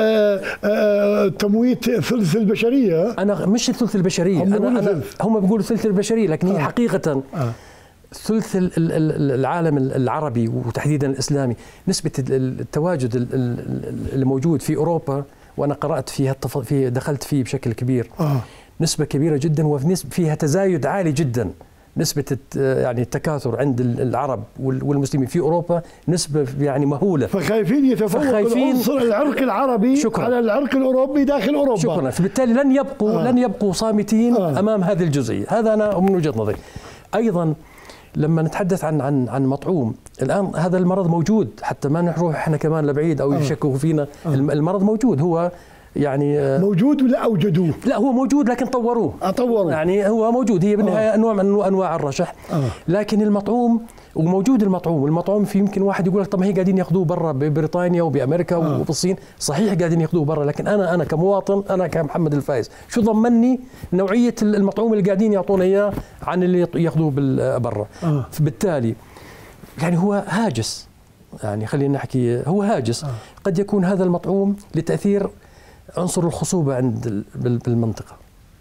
تمويت ثلث البشرية. أنا مش ثلث البشرية، هم بيقولوا ثلث البشرية، لكن هي حقيقة ثلث العالم العربي وتحديدا الإسلامي. نسبة التواجد الموجود في أوروبا، وأنا قرأت فيها دخلت فيه بشكل كبير، نسبة كبيرة جدا وفيها تزايد عالي جدا. نسبة يعني التكاثر عند العرب والمسلمين في أوروبا نسبة يعني مهولة. فخايفين يتفوق العنصر العرق العربي على العرق الأوروبي داخل أوروبا. شكرا. فبالتالي لن يبقوا صامتين أمام هذه الجزئية. هذا أنا من وجهة نظري. أيضا لما نتحدث عن مطعوم، الآن هذا المرض موجود، حتى ما نروح احنا كمان لبعيد أو يشكوا فينا. المرض موجود، هو يعني موجود ولا أوجدوه؟ لا، هو موجود لكن طوروه. يعني هو موجود، هي بالنهاية نوع من أنواع الرشح. لكن المطعوم وموجود المطعوم في يمكن واحد يقول لك طب ما هي قاعدين ياخذوه برا ببريطانيا وبأمريكا وبالصين. صحيح قاعدين ياخذوه برا، لكن أنا كمواطن، أنا كمحمد الفايز، شو ضمني نوعية المطعوم اللي قاعدين يعطونا إياه عن اللي ياخذوه برا؟ فبالتالي يعني هو هاجس، يعني خلينا نحكي هو هاجس. قد يكون هذا المطعوم لتأثير عنصر الخصوبة عند بالمنطقة.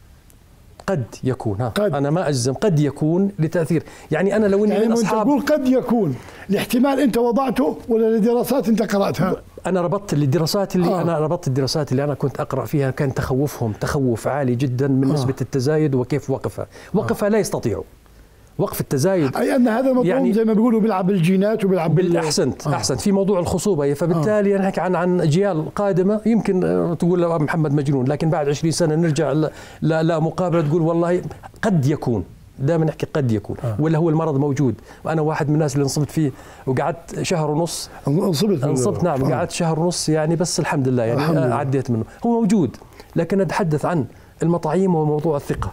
قد يكون أنا ما أجزم، قد يكون لتأثير. يعني أنا لو إني من أصحاب، تقول قد يكون الاحتمال أنت وضعته ولا لدراسات أنت قرأتها؟ أنا ربطت الدراسات اللي أنا كنت أقرأ فيها، كان تخوفهم تخوف عالي جدا من نسبة التزايد وكيف وقفها لا يستطيعوا وقف التزايد. أي أن هذا المطعوم يعني زي ما بيقولوا بيلعب بالجينات وبيلعب أحسنت في موضوع الخصوبة. فبالتالي نحكي عن أجيال قادمة، يمكن تقول محمد مجنون، لكن بعد 20 سنة نرجع لا مقابلة تقول والله قد يكون. دائما نحكي قد يكون ولا هو المرض موجود. وأنا واحد من الناس اللي انصبت فيه وقعدت شهر ونص. انصبت نعم. قعدت شهر ونص يعني، بس الحمد لله يعني عديت منه. هو موجود، لكن أتحدث عن المطاعيم وموضوع الثقة.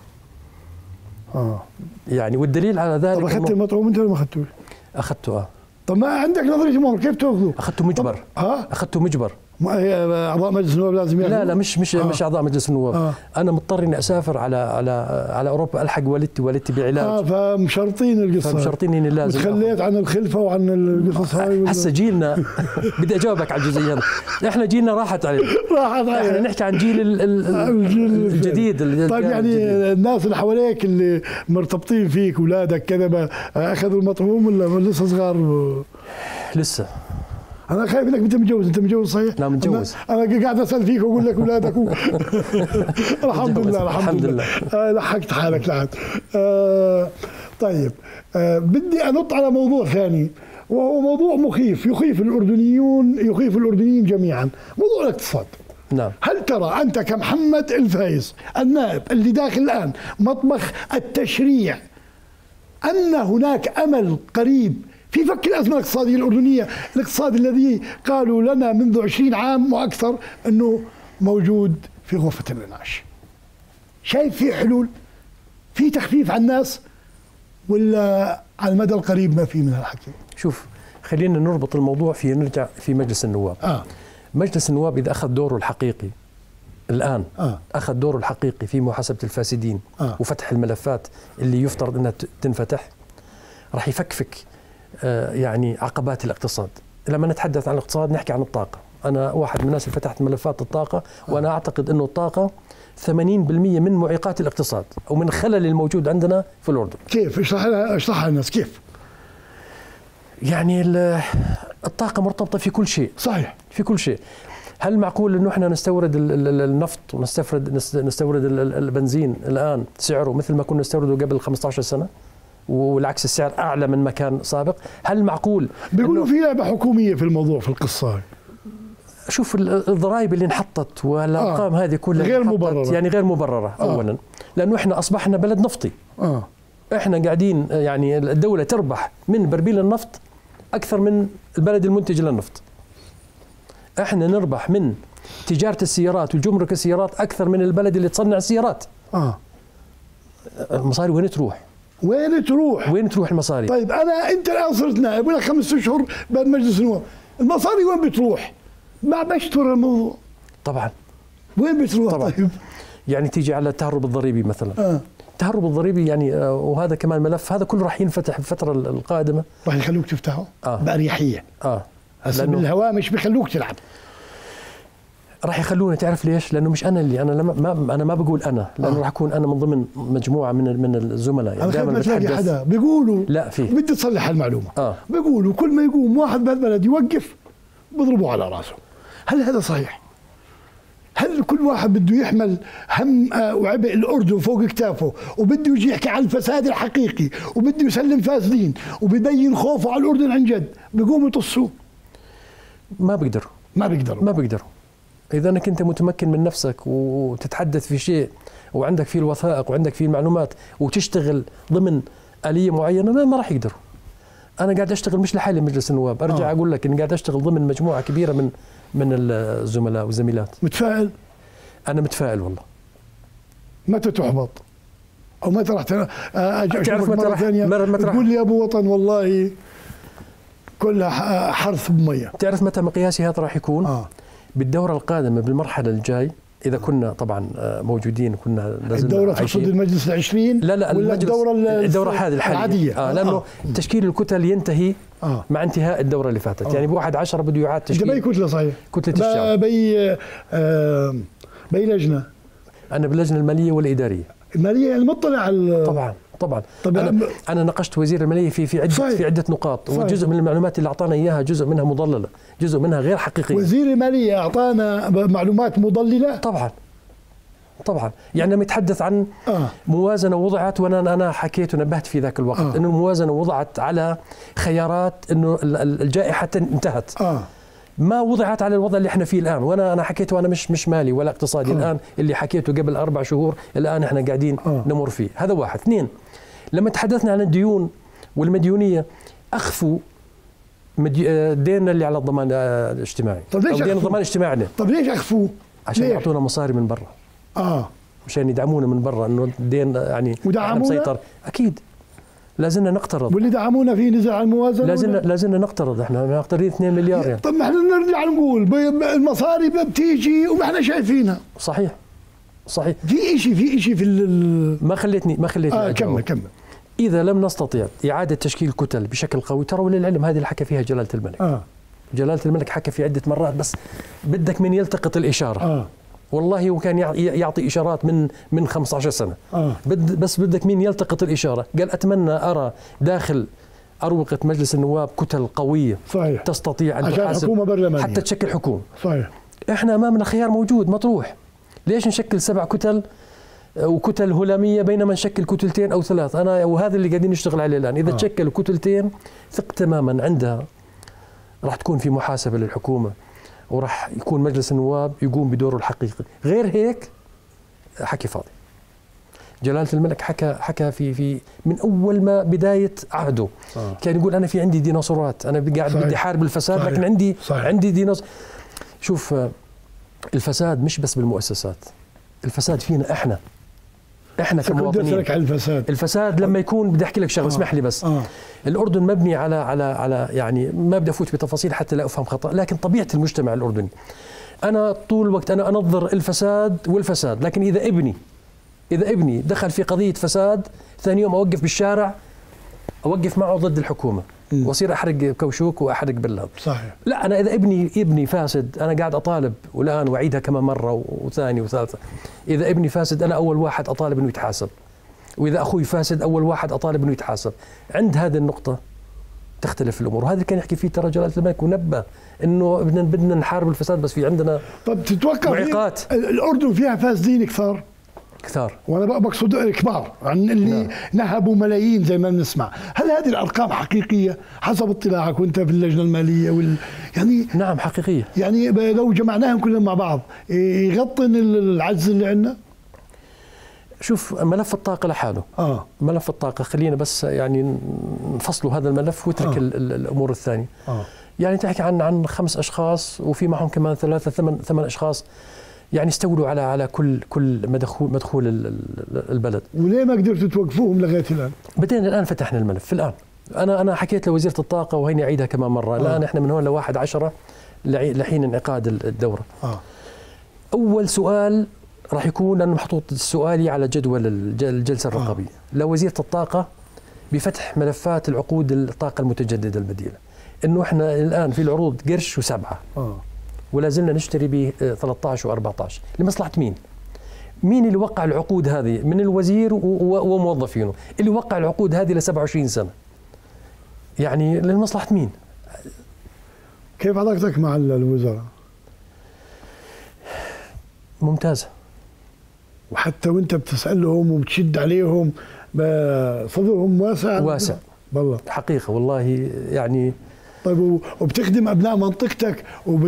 يعني والدليل على ذلك. طب أخذت المطعوم أنت ولا ما أخذته؟ أخذته. طب ما عندك نظرية مؤامرة، كيف تأخذه؟ أخذته مجبر. أخذته مجبر. أعضاء مجلس النواب لازم يأخذوا؟ لا مش أعضاء مجلس النواب. أنا مضطر إني أسافر على أوروبا، ألحق والدتي بعلاج. فمشرطين القصة. فمشرطين إني لازم. وتخليت عن الخلفة وعن القصص هاي. هسه جيلنا بدي أجاوبك على الجزئية. إحنا جيلنا راحت علينا. إحنا نحكي عن جيل الجديد. طيب يعني الناس اللي حواليك اللي مرتبطين فيك، أولادك كذا، أخذوا المطعوم ولا لسه صغار؟ لسه. أنا خايف إنك أنت متجوز صحيح؟ لا متجوز. أنا قاعد أسأل فيك وأقول لك أولادك الحمد لله لحقت حالك لعد. طيب بدي أنط على موضوع ثاني، وهو موضوع مخيف، يخيف الأردنيين جميعا، موضوع الاقتصاد. نعم. هل ترى أنت كمحمد الفايز النائب اللي داخل الآن مطبخ التشريع أن هناك أمل قريب في فك الأزمة الاقتصادية الأردنية، الاقتصاد الذي قالوا لنا منذ 20 عام وأكثر أنه موجود في غرفة الإنعاش؟ شايف في حلول؟ في تخفيف على الناس ولا على المدى القريب ما في من الحكي؟ شوف، خلينا نربط الموضوع نرجع في مجلس النواب. مجلس النواب إذا أخذ دوره الحقيقي الآن، أخذ دوره الحقيقي في محاسبة الفاسدين وفتح الملفات اللي يفترض أنها تنفتح، راح يفكفك يعني عقبات الاقتصاد. لما نتحدث عن الاقتصاد نحكي عن الطاقة. أنا واحد من الناس اللي فتحت ملفات الطاقة، وأنا أعتقد أنه الطاقة 80% من معيقات الاقتصاد أو من الخلل الموجود عندنا في الأردن. كيف؟ اشرح للناس كيف. يعني الطاقة مرتبطة في كل شيء. صحيح. في كل شيء. هل معقول انه احنا نستورد النفط ونستورد البنزين الان سعره مثل ما كنا نستورده قبل 15 سنة والعكس السعر اعلى من ما كان سابق؟ هل معقول؟ بيقولوا في لعبة حكومية في الموضوع في القصة. شوف الضرائب اللي انحطت والارقام هذه كلها غير مبررة، يعني غير مبررة اولا، لانه احنا اصبحنا بلد نفطي. احنا قاعدين يعني الدولة تربح من برميل النفط اكثر من البلد المنتج للنفط. احنا نربح من تجارة السيارات والجمرك السيارات اكثر من البلد اللي تصنع السيارات. المصاري وين تروح؟ وين تروح المصاري؟ طيب انت الان صرت نائب ولك 5 اشهر بمجلس النواب، المصاري وين بتروح؟ ما بشتر الموضوع. طبعا. وين بتروح؟ طبعا. طيب يعني تيجي على التهرب الضريبي مثلا. التهرب الضريبي يعني وهذا كمان ملف، هذا كله راح ينفتح الفترة القادمة. راح يخلوك تفتحه بأريحية. هسه بالهوامش بيخلوك تلعب. راح يخلونا، تعرف ليش؟ لانه مش انا اللي انا ما بقول انا، لانه راح اكون انا من ضمن مجموعه من الزملاء. يعني دائما بتلاقي حدا بيقولوا لا في بدي تصلح المعلومه. بيقولوا كل ما يقوم واحد بهالبلد يوقف بضربوا على راسه. هل هذا صحيح؟ هل كل واحد بده يحمل هم وعبء الأردن فوق كتافه وبده يجي يحكي عن الفساد الحقيقي وبده يسلم فاسدين وبيبين خوفه على الأردن عن جد بيقوموا يطصوه؟ ما بيقدروا. إذا أنك أنت متمكن من نفسك وتتحدث في شيء وعندك فيه الوثائق وعندك فيه المعلومات وتشتغل ضمن آلية معينة، ما راح يقدروا. أنا قاعد أشتغل مش لحالي مجلس النواب، أرجع أقول لك إني قاعد أشتغل ضمن مجموعة كبيرة من الزملاء والزميلات. متفائل؟ أنا متفائل والله. متى تحبط؟ أو متى راح تعرف مرة ثانية تقول لي يا أبو وطن والله كلها حرث بمية؟ تعرف متى مقياسي هذا راح يكون؟ بالدورة القادمة بالمرحلة الجاي، إذا كنا طبعا موجودين كنا لازم الدورة تقصد المجلس ال20؟ لا ولا الدورة هذه العادية. لأنه تشكيل الكتل ينتهي مع انتهاء الدورة اللي فاتت. يعني ب1/10 بده يعاد تشكيل. أنت بأي كتلة صحيح؟ كتلة الشعب. بأي لجنة؟ أنا باللجنة المالية والإدارية. المالية يعني مطلع على طبعا. أنا ناقشت وزير المالية في عدة نقاط، وجزء من المعلومات اللي أعطانا إياها جزء منها مضللة، جزء منها غير حقيقية. وزير المالية أعطانا معلومات مضللة؟ طبعا. يعني لما يتحدث عن موازنة وضعت، وأنا أنا حكيت ونبهت في ذاك الوقت إنه الموازنة وضعت على خيارات إنه الجائحة انتهت. ما وضعت على الوضع اللي احنا فيه الآن. وأنا حكيت وأنا مش مالي ولا اقتصادي الآن، اللي حكيته قبل 4 شهور الآن احنا قاعدين نمر فيه. هذا واحد. 2، لما تحدثنا عن الديون والمديونية، أخفوا ديننا اللي على الضمان الاجتماعي. طب ليش دين الضمان الاجتماعي؟ طب ليش أخفوه؟ عشان يعطونا مصاري من برا. مشان يدعمونا من برا، إنه الدين يعني مسيطر. أكيد لازلنا نقترض. واللي دعمونا فيه نزل على الموازنة. لازلنا نقترض. احنا مقترضين 2 مليار يعني. طب ما احنا نرجع نقول المصاري بتيجي وما احنا شايفينها. صحيح. في شيء في ما خليتني كمل. إذا لم نستطيع إعادة تشكيل كتل بشكل قوي، ترى وللعلم هذه اللي حكى فيها جلالة الملك. جلالة الملك حكى في عدة مرات، بس بدك من يلتقط الإشارة. والله وكان يعطي إشارات من 15 سنة. بس بدك مين يلتقط الإشارة. قال أتمنى أرى داخل أروقة مجلس النواب كتل قوية. صحيح. تستطيع أن تحاسب حتى تشكل حكومة. صحيح. إحنا أمامنا خيار موجود مطروح. ليش نشكل 7 كتل وكتل هلامية بينما نشكل كتلتين أو 3؟ أنا وهذا اللي قاعدين نشتغل عليه الآن. إذا تشكلوا كتلتين ثق تماما عندها راح تكون في محاسبة للحكومة، وراح يكون مجلس النواب يقوم بدوره الحقيقي. غير هيك حكي فاضي. جلالة الملك حكى في من أول ما بداية عهده كان يقول أنا في عندي ديناصورات، أنا قاعد بدي حارب الفساد. صحيح. لكن عندي ديناصور. شوف، الفساد مش بس بالمؤسسات، الفساد فينا احنا كمواطنين. الفساد لما يكون، بدي احكي لك شغله اسمح لي بس. الاردن مبني على يعني ما بدي افوت بتفاصيل حتى لا افهم خطا، لكن طبيعه المجتمع الاردني انا طول الوقت انا انظر الفساد والفساد. لكن اذا ابني دخل في قضيه فساد، ثاني يوم اوقف بالشارع اوقف معه ضد الحكومه. واصير احرق كوشوك واحرق بالهذا. صحيح. لا، انا اذا ابني فاسد انا قاعد اطالب، والان واعيدها كمان مره وثانيه وثالثه، اذا ابني فاسد انا اول واحد اطالب انه يتحاسب، واذا اخوي فاسد اول واحد اطالب انه يتحاسب. عند هذه النقطه تختلف الامور، وهذا كان يحكي فيه ترى جلاله الملك ونبه انه بدنا نحارب الفساد، بس في عندنا طب تتوقع معيقات. الاردن فيها فاسدين كثار؟ وانا بقصد كبار، عن اللي نهبوا ملايين زي ما بنسمع. هل هذه الارقام حقيقيه حسب اطلاعك وانت في اللجنه الماليه يعني؟ نعم حقيقيه. يعني لو جمعناهم كلهم مع بعض يغطن العجز اللي عندنا؟ شوف، ملف الطاقه لحاله. ملف الطاقه خلينا بس يعني نفصلوا هذا الملف واترك الامور الثانيه. يعني تحكي عن 5 اشخاص وفي معهم كمان 8 اشخاص يعني استولوا على كل مدخول البلد. وليه ما قدرتوا توقفوهم لغايه الان؟ بدينا الان فتحنا الملف الان. انا حكيت لوزيره الطاقه وهيني اعيدها كمان مره. الان احنا من هون ل1/10 لحين انعقاد الدوره. اول سؤال راح يكون انه محطوط سؤالي على جدول الجلسه الرقابيه لوزيره الطاقه بفتح ملفات العقود الطاقه المتجدده البديله. انه احنا الان في العروض قرش و7 ولا زلنا نشتري ب 13 و14 لمصلحه مين؟ مين اللي وقع العقود هذه؟ من الوزير وموظفينه اللي وقع العقود هذه ل 27 سنه. يعني لمصلحه مين؟ كيف علاقتك مع الوزراء؟ ممتازه. وحتى وانت بتسالهم وبتشد عليهم صدرهم واسع والله حقيقه والله يعني. طيب وبتخدم ابناء منطقتك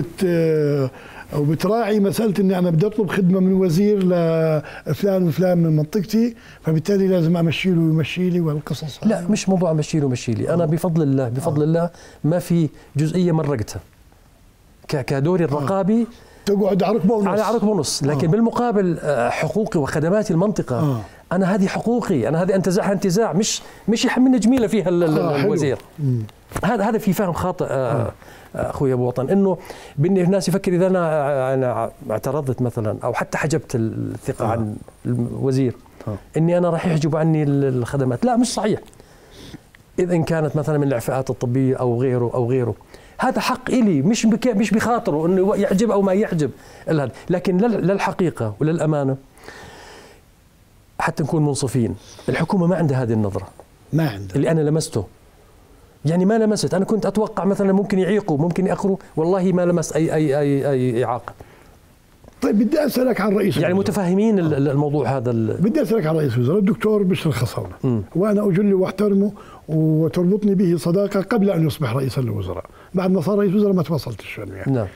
وبتراعي مساله اني انا بدي اطلب خدمه من وزير لفلان وفلان من منطقتي، فبالتالي لازم امشي له ويمشي لي والقصص. لا مش موضوع امشي له ويمشي لي، انا بفضل الله ما في جزئيه مرقتها كدوري الرقابي تقعد على ركبه ونص. لكن بالمقابل حقوقي وخدمات المنطقه انا هذه حقوقي، انا هذه انتزعها انتزاع، مش يحملني جميله فيها الوزير. هذا في فهم خاطئ اخوي ابو وطن، انه الناس يفكر اذا انا اعترضت مثلا او حتى حجبت الثقه عن الوزير اني انا راح يحجب عني الخدمات. لا مش صحيح. اذا إن كانت مثلا من الاعفاءات الطبيه او غيره هذا حق إلي، مش بخاطره انه يعجب او ما يعجب. لكن للحقيقه وللامانه حتى نكون منصفين، الحكومه ما عندها هذه النظره، ما عندها اللي انا لمسته. يعني ما لمست. انا كنت اتوقع مثلا ممكن يعيقوا ممكن ياخروا، والله ما لمست اي اعاقه. طيب بدي اسالك عن رئيس يعني متفاهمين الموضوع هذا. بدي اسالك عن رئيس الوزراء الدكتور بشر الخصاونه، وانا اجله واحترمه وتربطني به صداقه قبل ان يصبح رئيسا للوزراء. بعد ما صار رئيس وزراء ما تواصلتش يعني. نعم.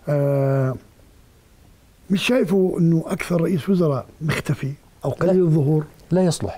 مش شايفه انه اكثر رئيس وزراء مختفي او قليل الظهور؟ لا يصلح.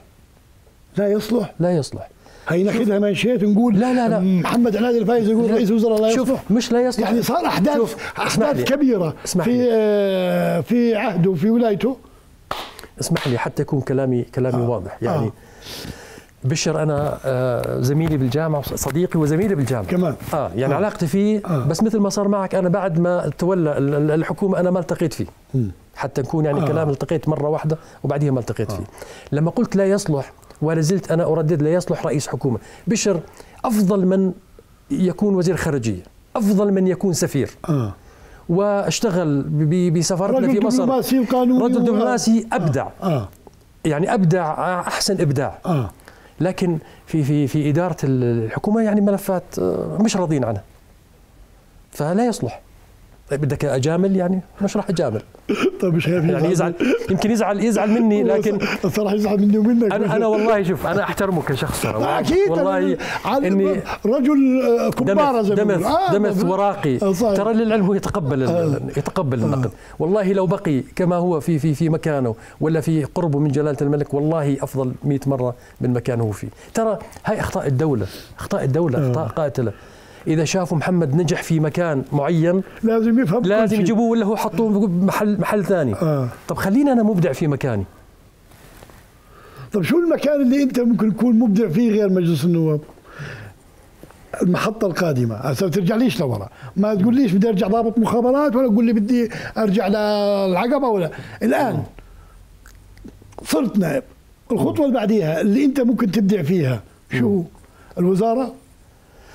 هي ناخذها مانشيت نقول لا محمد عناد الفايز يقول رئيس وزراء لا يصلح. شوف مش لا يصلح، يعني صار احداث كبيره في عهده وفي ولايته. اسمح لي حتى يكون كلامي واضح. يعني بشر انا زميلي بالجامعه صديقي وزميلي بالجامعه كمان. يعني علاقتي فيه بس مثل ما صار معك، انا بعد ما تولى الحكومه انا ما التقيت فيه. حتى نكون يعني كلام التقيت مره واحده وبعديها ما التقيت فيه. لما قلت لا يصلح ولا زلت انا اردد لا يصلح رئيس حكومه. بشر افضل من يكون وزير خارجيه، افضل من يكون سفير. واشتغل بسفارتنا في مصر. رجل دبلوماسي ابدع. يعني ابدع احسن ابداع. لكن في اداره الحكومه يعني ملفات مش راضين عنها، فلا يصلح. بدك اجامل؟ يعني مش راح اجامل. طيب مش خايف يعني يمكن يزعل مني، لكن الصراحه يزعل مني ومنك. انا والله شوف انا احترمه كشخص اكيد والله اني رجل كبارة زي ما دمث وراقي. ترى للعلم هو يتقبل النقد. والله لو بقي كما هو في مكانه ولا في قربه من جلاله الملك والله افضل 100 مره من مكانه هو فيه. ترى هاي اخطاء الدوله اخطاء قاتله. إذا شافوا محمد نجح في مكان معين لازم يفهم، لازم يجيبوه ولا هو حطوه محل ثاني. طب خلينا أنا مبدع في مكاني. طب شو المكان اللي أنت ممكن تكون مبدع فيه غير مجلس النواب؟ المحطة القادمة، هسه ترجع ليش لورا، ما تقول ليش بدي أرجع ضابط مخابرات ولا تقول لي بدي أرجع للعقبة ولا الآن صرت نائب. الخطوة اللي بعديها اللي أنت ممكن تبدع فيها شو؟ الوزارة؟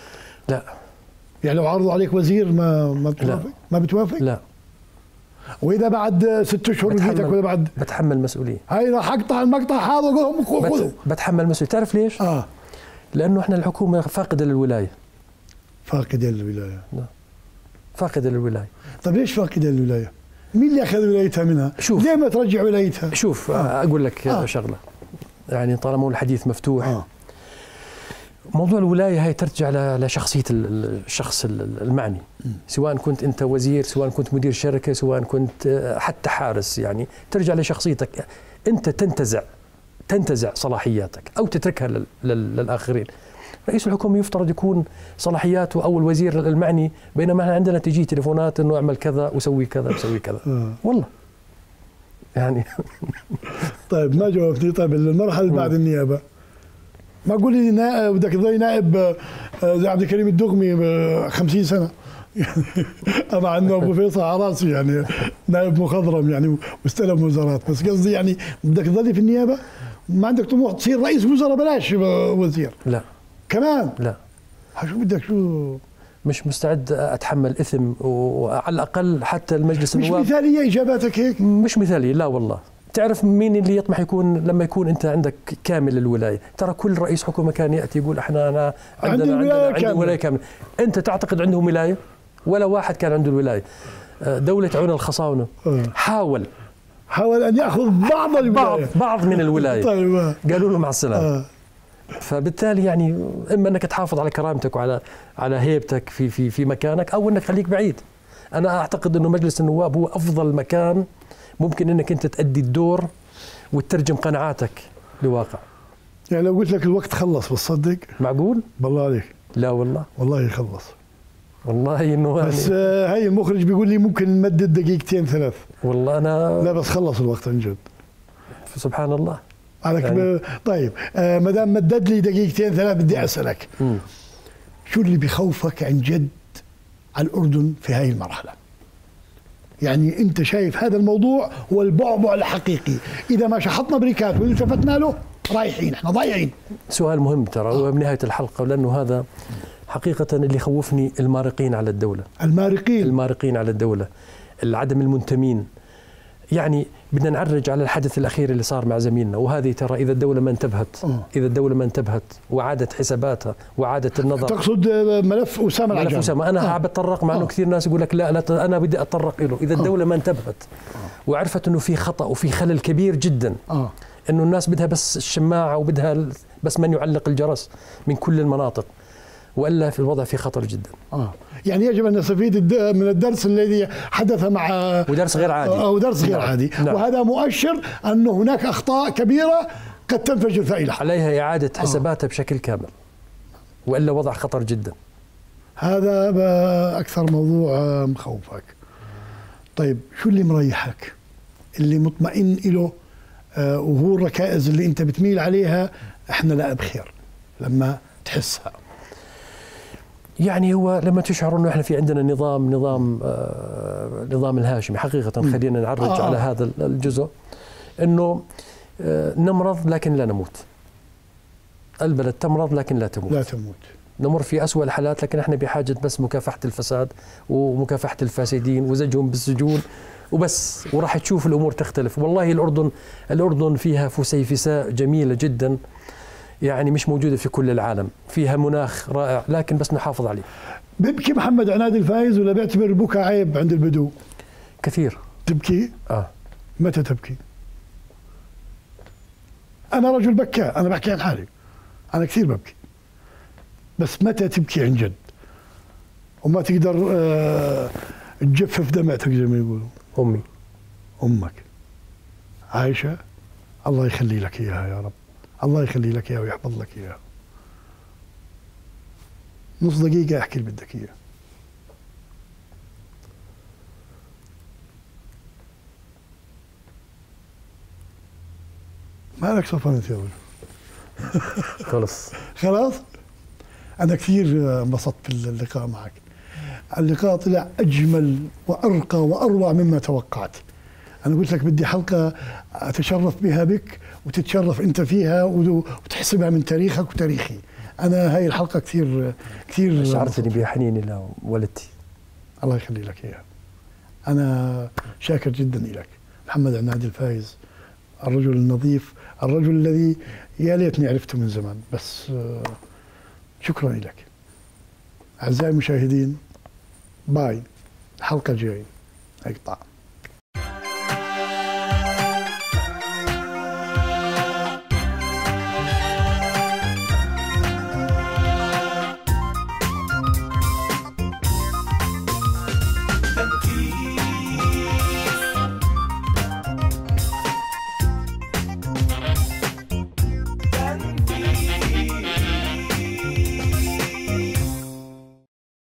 لا. يعني لو عرضوا عليك وزير ما بتوافق؟ لا. ما بتوافق؟ لا. واذا بعد 6 اشهر جيتك ولا بعد؟ بتحمل مسؤوليه. هاي راح اقطع المقطع هذا واقول لهم خذوا. بتحمل مسؤوليه. تعرف ليش؟ لانه احنا الحكومه فاقده للولايه. فاقده للولايه. فاقده للولايه. طيب ليش فاقده للولايه؟ مين اللي اخذ ولايتها منها؟ شوف، ليه ما ترجع ولايتها؟ شوف اقول لك شغله، يعني طالما الحديث مفتوح. موضوع الولايه هي ترجع لشخصيه الشخص المعني، سواء كنت انت وزير، سواء كنت مدير شركه، سواء كنت حتى حارس، يعني ترجع لشخصيتك. انت تنتزع صلاحياتك او تتركها للاخرين. رئيس الحكومه يفترض يكون صلاحياته او الوزير المعني، بينما احنا عندنا تجي تليفونات انه اعمل كذا وسوي كذا وسوي كذا. والله يعني طيب ما جاوبتني. طيب المرحله اللي بعد النيابه، ما قول لي نائب بدك تضل نائب زي عبد الكريم الدغمي ب 50 سنه يعني انا عندنا ابو فيصل على راسي يعني نائب مخضرم يعني واستلم وزارات، بس قصدي يعني بدك تضلي في النيابه؟ ما عندك طموح تصير رئيس وزراء؟ بلاش وزير. لا كمان لا. شو بدك؟ شو مش مستعد اتحمل اثم، وعلى الاقل حتى المجلس النواب. مش مثاليه اجاباتك هيك؟ مش مثاليه، لا والله. تعرف مين اللي يطمح يكون لما يكون انت عندك كامل الولايه؟ ترى كل رئيس حكومه كان ياتي يقول انا عندنا ولايه كامله. انت تعتقد عندهم ولايه؟ ولا واحد كان عنده الولايه. دوله عون الخصاونه حاول ان ياخذ بعض الولايه، بعض من الولايه. طيب قالوا له مع السلامه. فبالتالي يعني اما انك تحافظ على كرامتك وعلى هيبتك في مكانك، او انك خليك بعيد. انا اعتقد انه مجلس النواب هو افضل مكان ممكن انك انت تأدي الدور وتترجم قناعاتك لواقع. يعني لو قلت لك الوقت خلص بتصدق؟ معقول؟ بالله عليك. لا والله. والله يخلص. والله انه بس هاي المخرج بيقول لي ممكن نمدد دقيقتين 3. والله انا لا بس خلص الوقت عن جد. سبحان الله. يعني طيب ما دام مدد لي دقيقتين 3 بدي اسالك شو اللي بخوفك عن جد على الاردن في هاي المرحله؟ يعني انت شايف هذا الموضوع هو البعبع الحقيقي، اذا ما شحطنا بريكات والتفتنا له رايحين، احنا ضايعين. سؤال مهم ترى وبنهايه الحلقه، لانه هذا حقيقه اللي يخوفني، المارقين على الدوله. المارقين على الدوله، العدم المنتمين. يعني بدنا نعرج على الحدث الاخير اللي صار مع زميلنا، وهذه ترى اذا الدوله ما انتبهت وعادت حساباتها وعادت النظر. تقصد ملف اسامه العجامي؟ ملف اسامه. انا حاب اتطرق، مع انه كثير ناس يقول لك لا انا بدي اتطرق له. اذا الدوله ما انتبهت وعرفت انه في خطا وفي خلل كبير جدا، انه الناس بدها بس الشماعه وبدها بس من يعلق الجرس من كل المناطق، والا في الوضع في خطر جدا. يعني يجب ان نستفيد من الدرس الذي حدث مع ودرس غير عادي او درس غير عادي. نعم. وهذا مؤشر ان هناك اخطاء كبيره قد تنفجر فائله، عليها اعاده حساباتها بشكل كامل، والا وضع خطر جدا. هذا اكثر موضوع مخوفك. طيب شو اللي مريحك، اللي مطمئن له وهو الركائز اللي انت بتميل عليها احنا لا بخير لما تحسها؟ يعني هو لما تشعر انه احنا في عندنا نظام الهاشمي حقيقه. خلينا نعرج على هذا الجزء، انه نمرض لكن لا نموت. البلد تمرض لكن لا تموت. نمر في أسوأ الحالات، لكن احنا بحاجه بس مكافحه الفساد ومكافحه الفاسدين وزجهم بالسجون وبس، وراح تشوف الامور تختلف. والله الاردن فيها فسيفساء جميله جدا، يعني مش موجودة في كل العالم، فيها مناخ رائع، لكن بس نحافظ عليه. بيبكي محمد عناد الفايز ولا بيعتبر البكاء عيب عند البدو؟ كثير. تبكي؟ متى تبكي؟ أنا رجل بكاء، أنا بحكي عن حالي، أنا كثير ببكي، بس متى تبكي عن جد وما تقدر تجفف دمعتك زي ما يقولوا؟ أمك عايشة، الله يخلي لك إياها يا رب، الله يخلي لك اياه ويحفظ لك اياه. نص دقيقة احكي اللي بدك اياه. مالك صفنت يا رجل؟ خلاص؟ أنا كثير انبسطت في اللقاء معك. اللقاء طلع أجمل وأرقى وأروع مما توقعت. أنا قلت لك بدي حلقة أتشرف بها بك وتتشرف أنت فيها وتحسبها من تاريخك وتاريخي. أنا هاي الحلقة كثير شعرتني بحنين لوالدتي. الله يخلي لك إياها. أنا شاكر جدا لك محمد عناد الفايز، الرجل النظيف، الرجل الذي يا ليتني عرفته من زمان، بس شكرا لك. أعزائي المشاهدين، باي، الحلقة الجاية اقطع.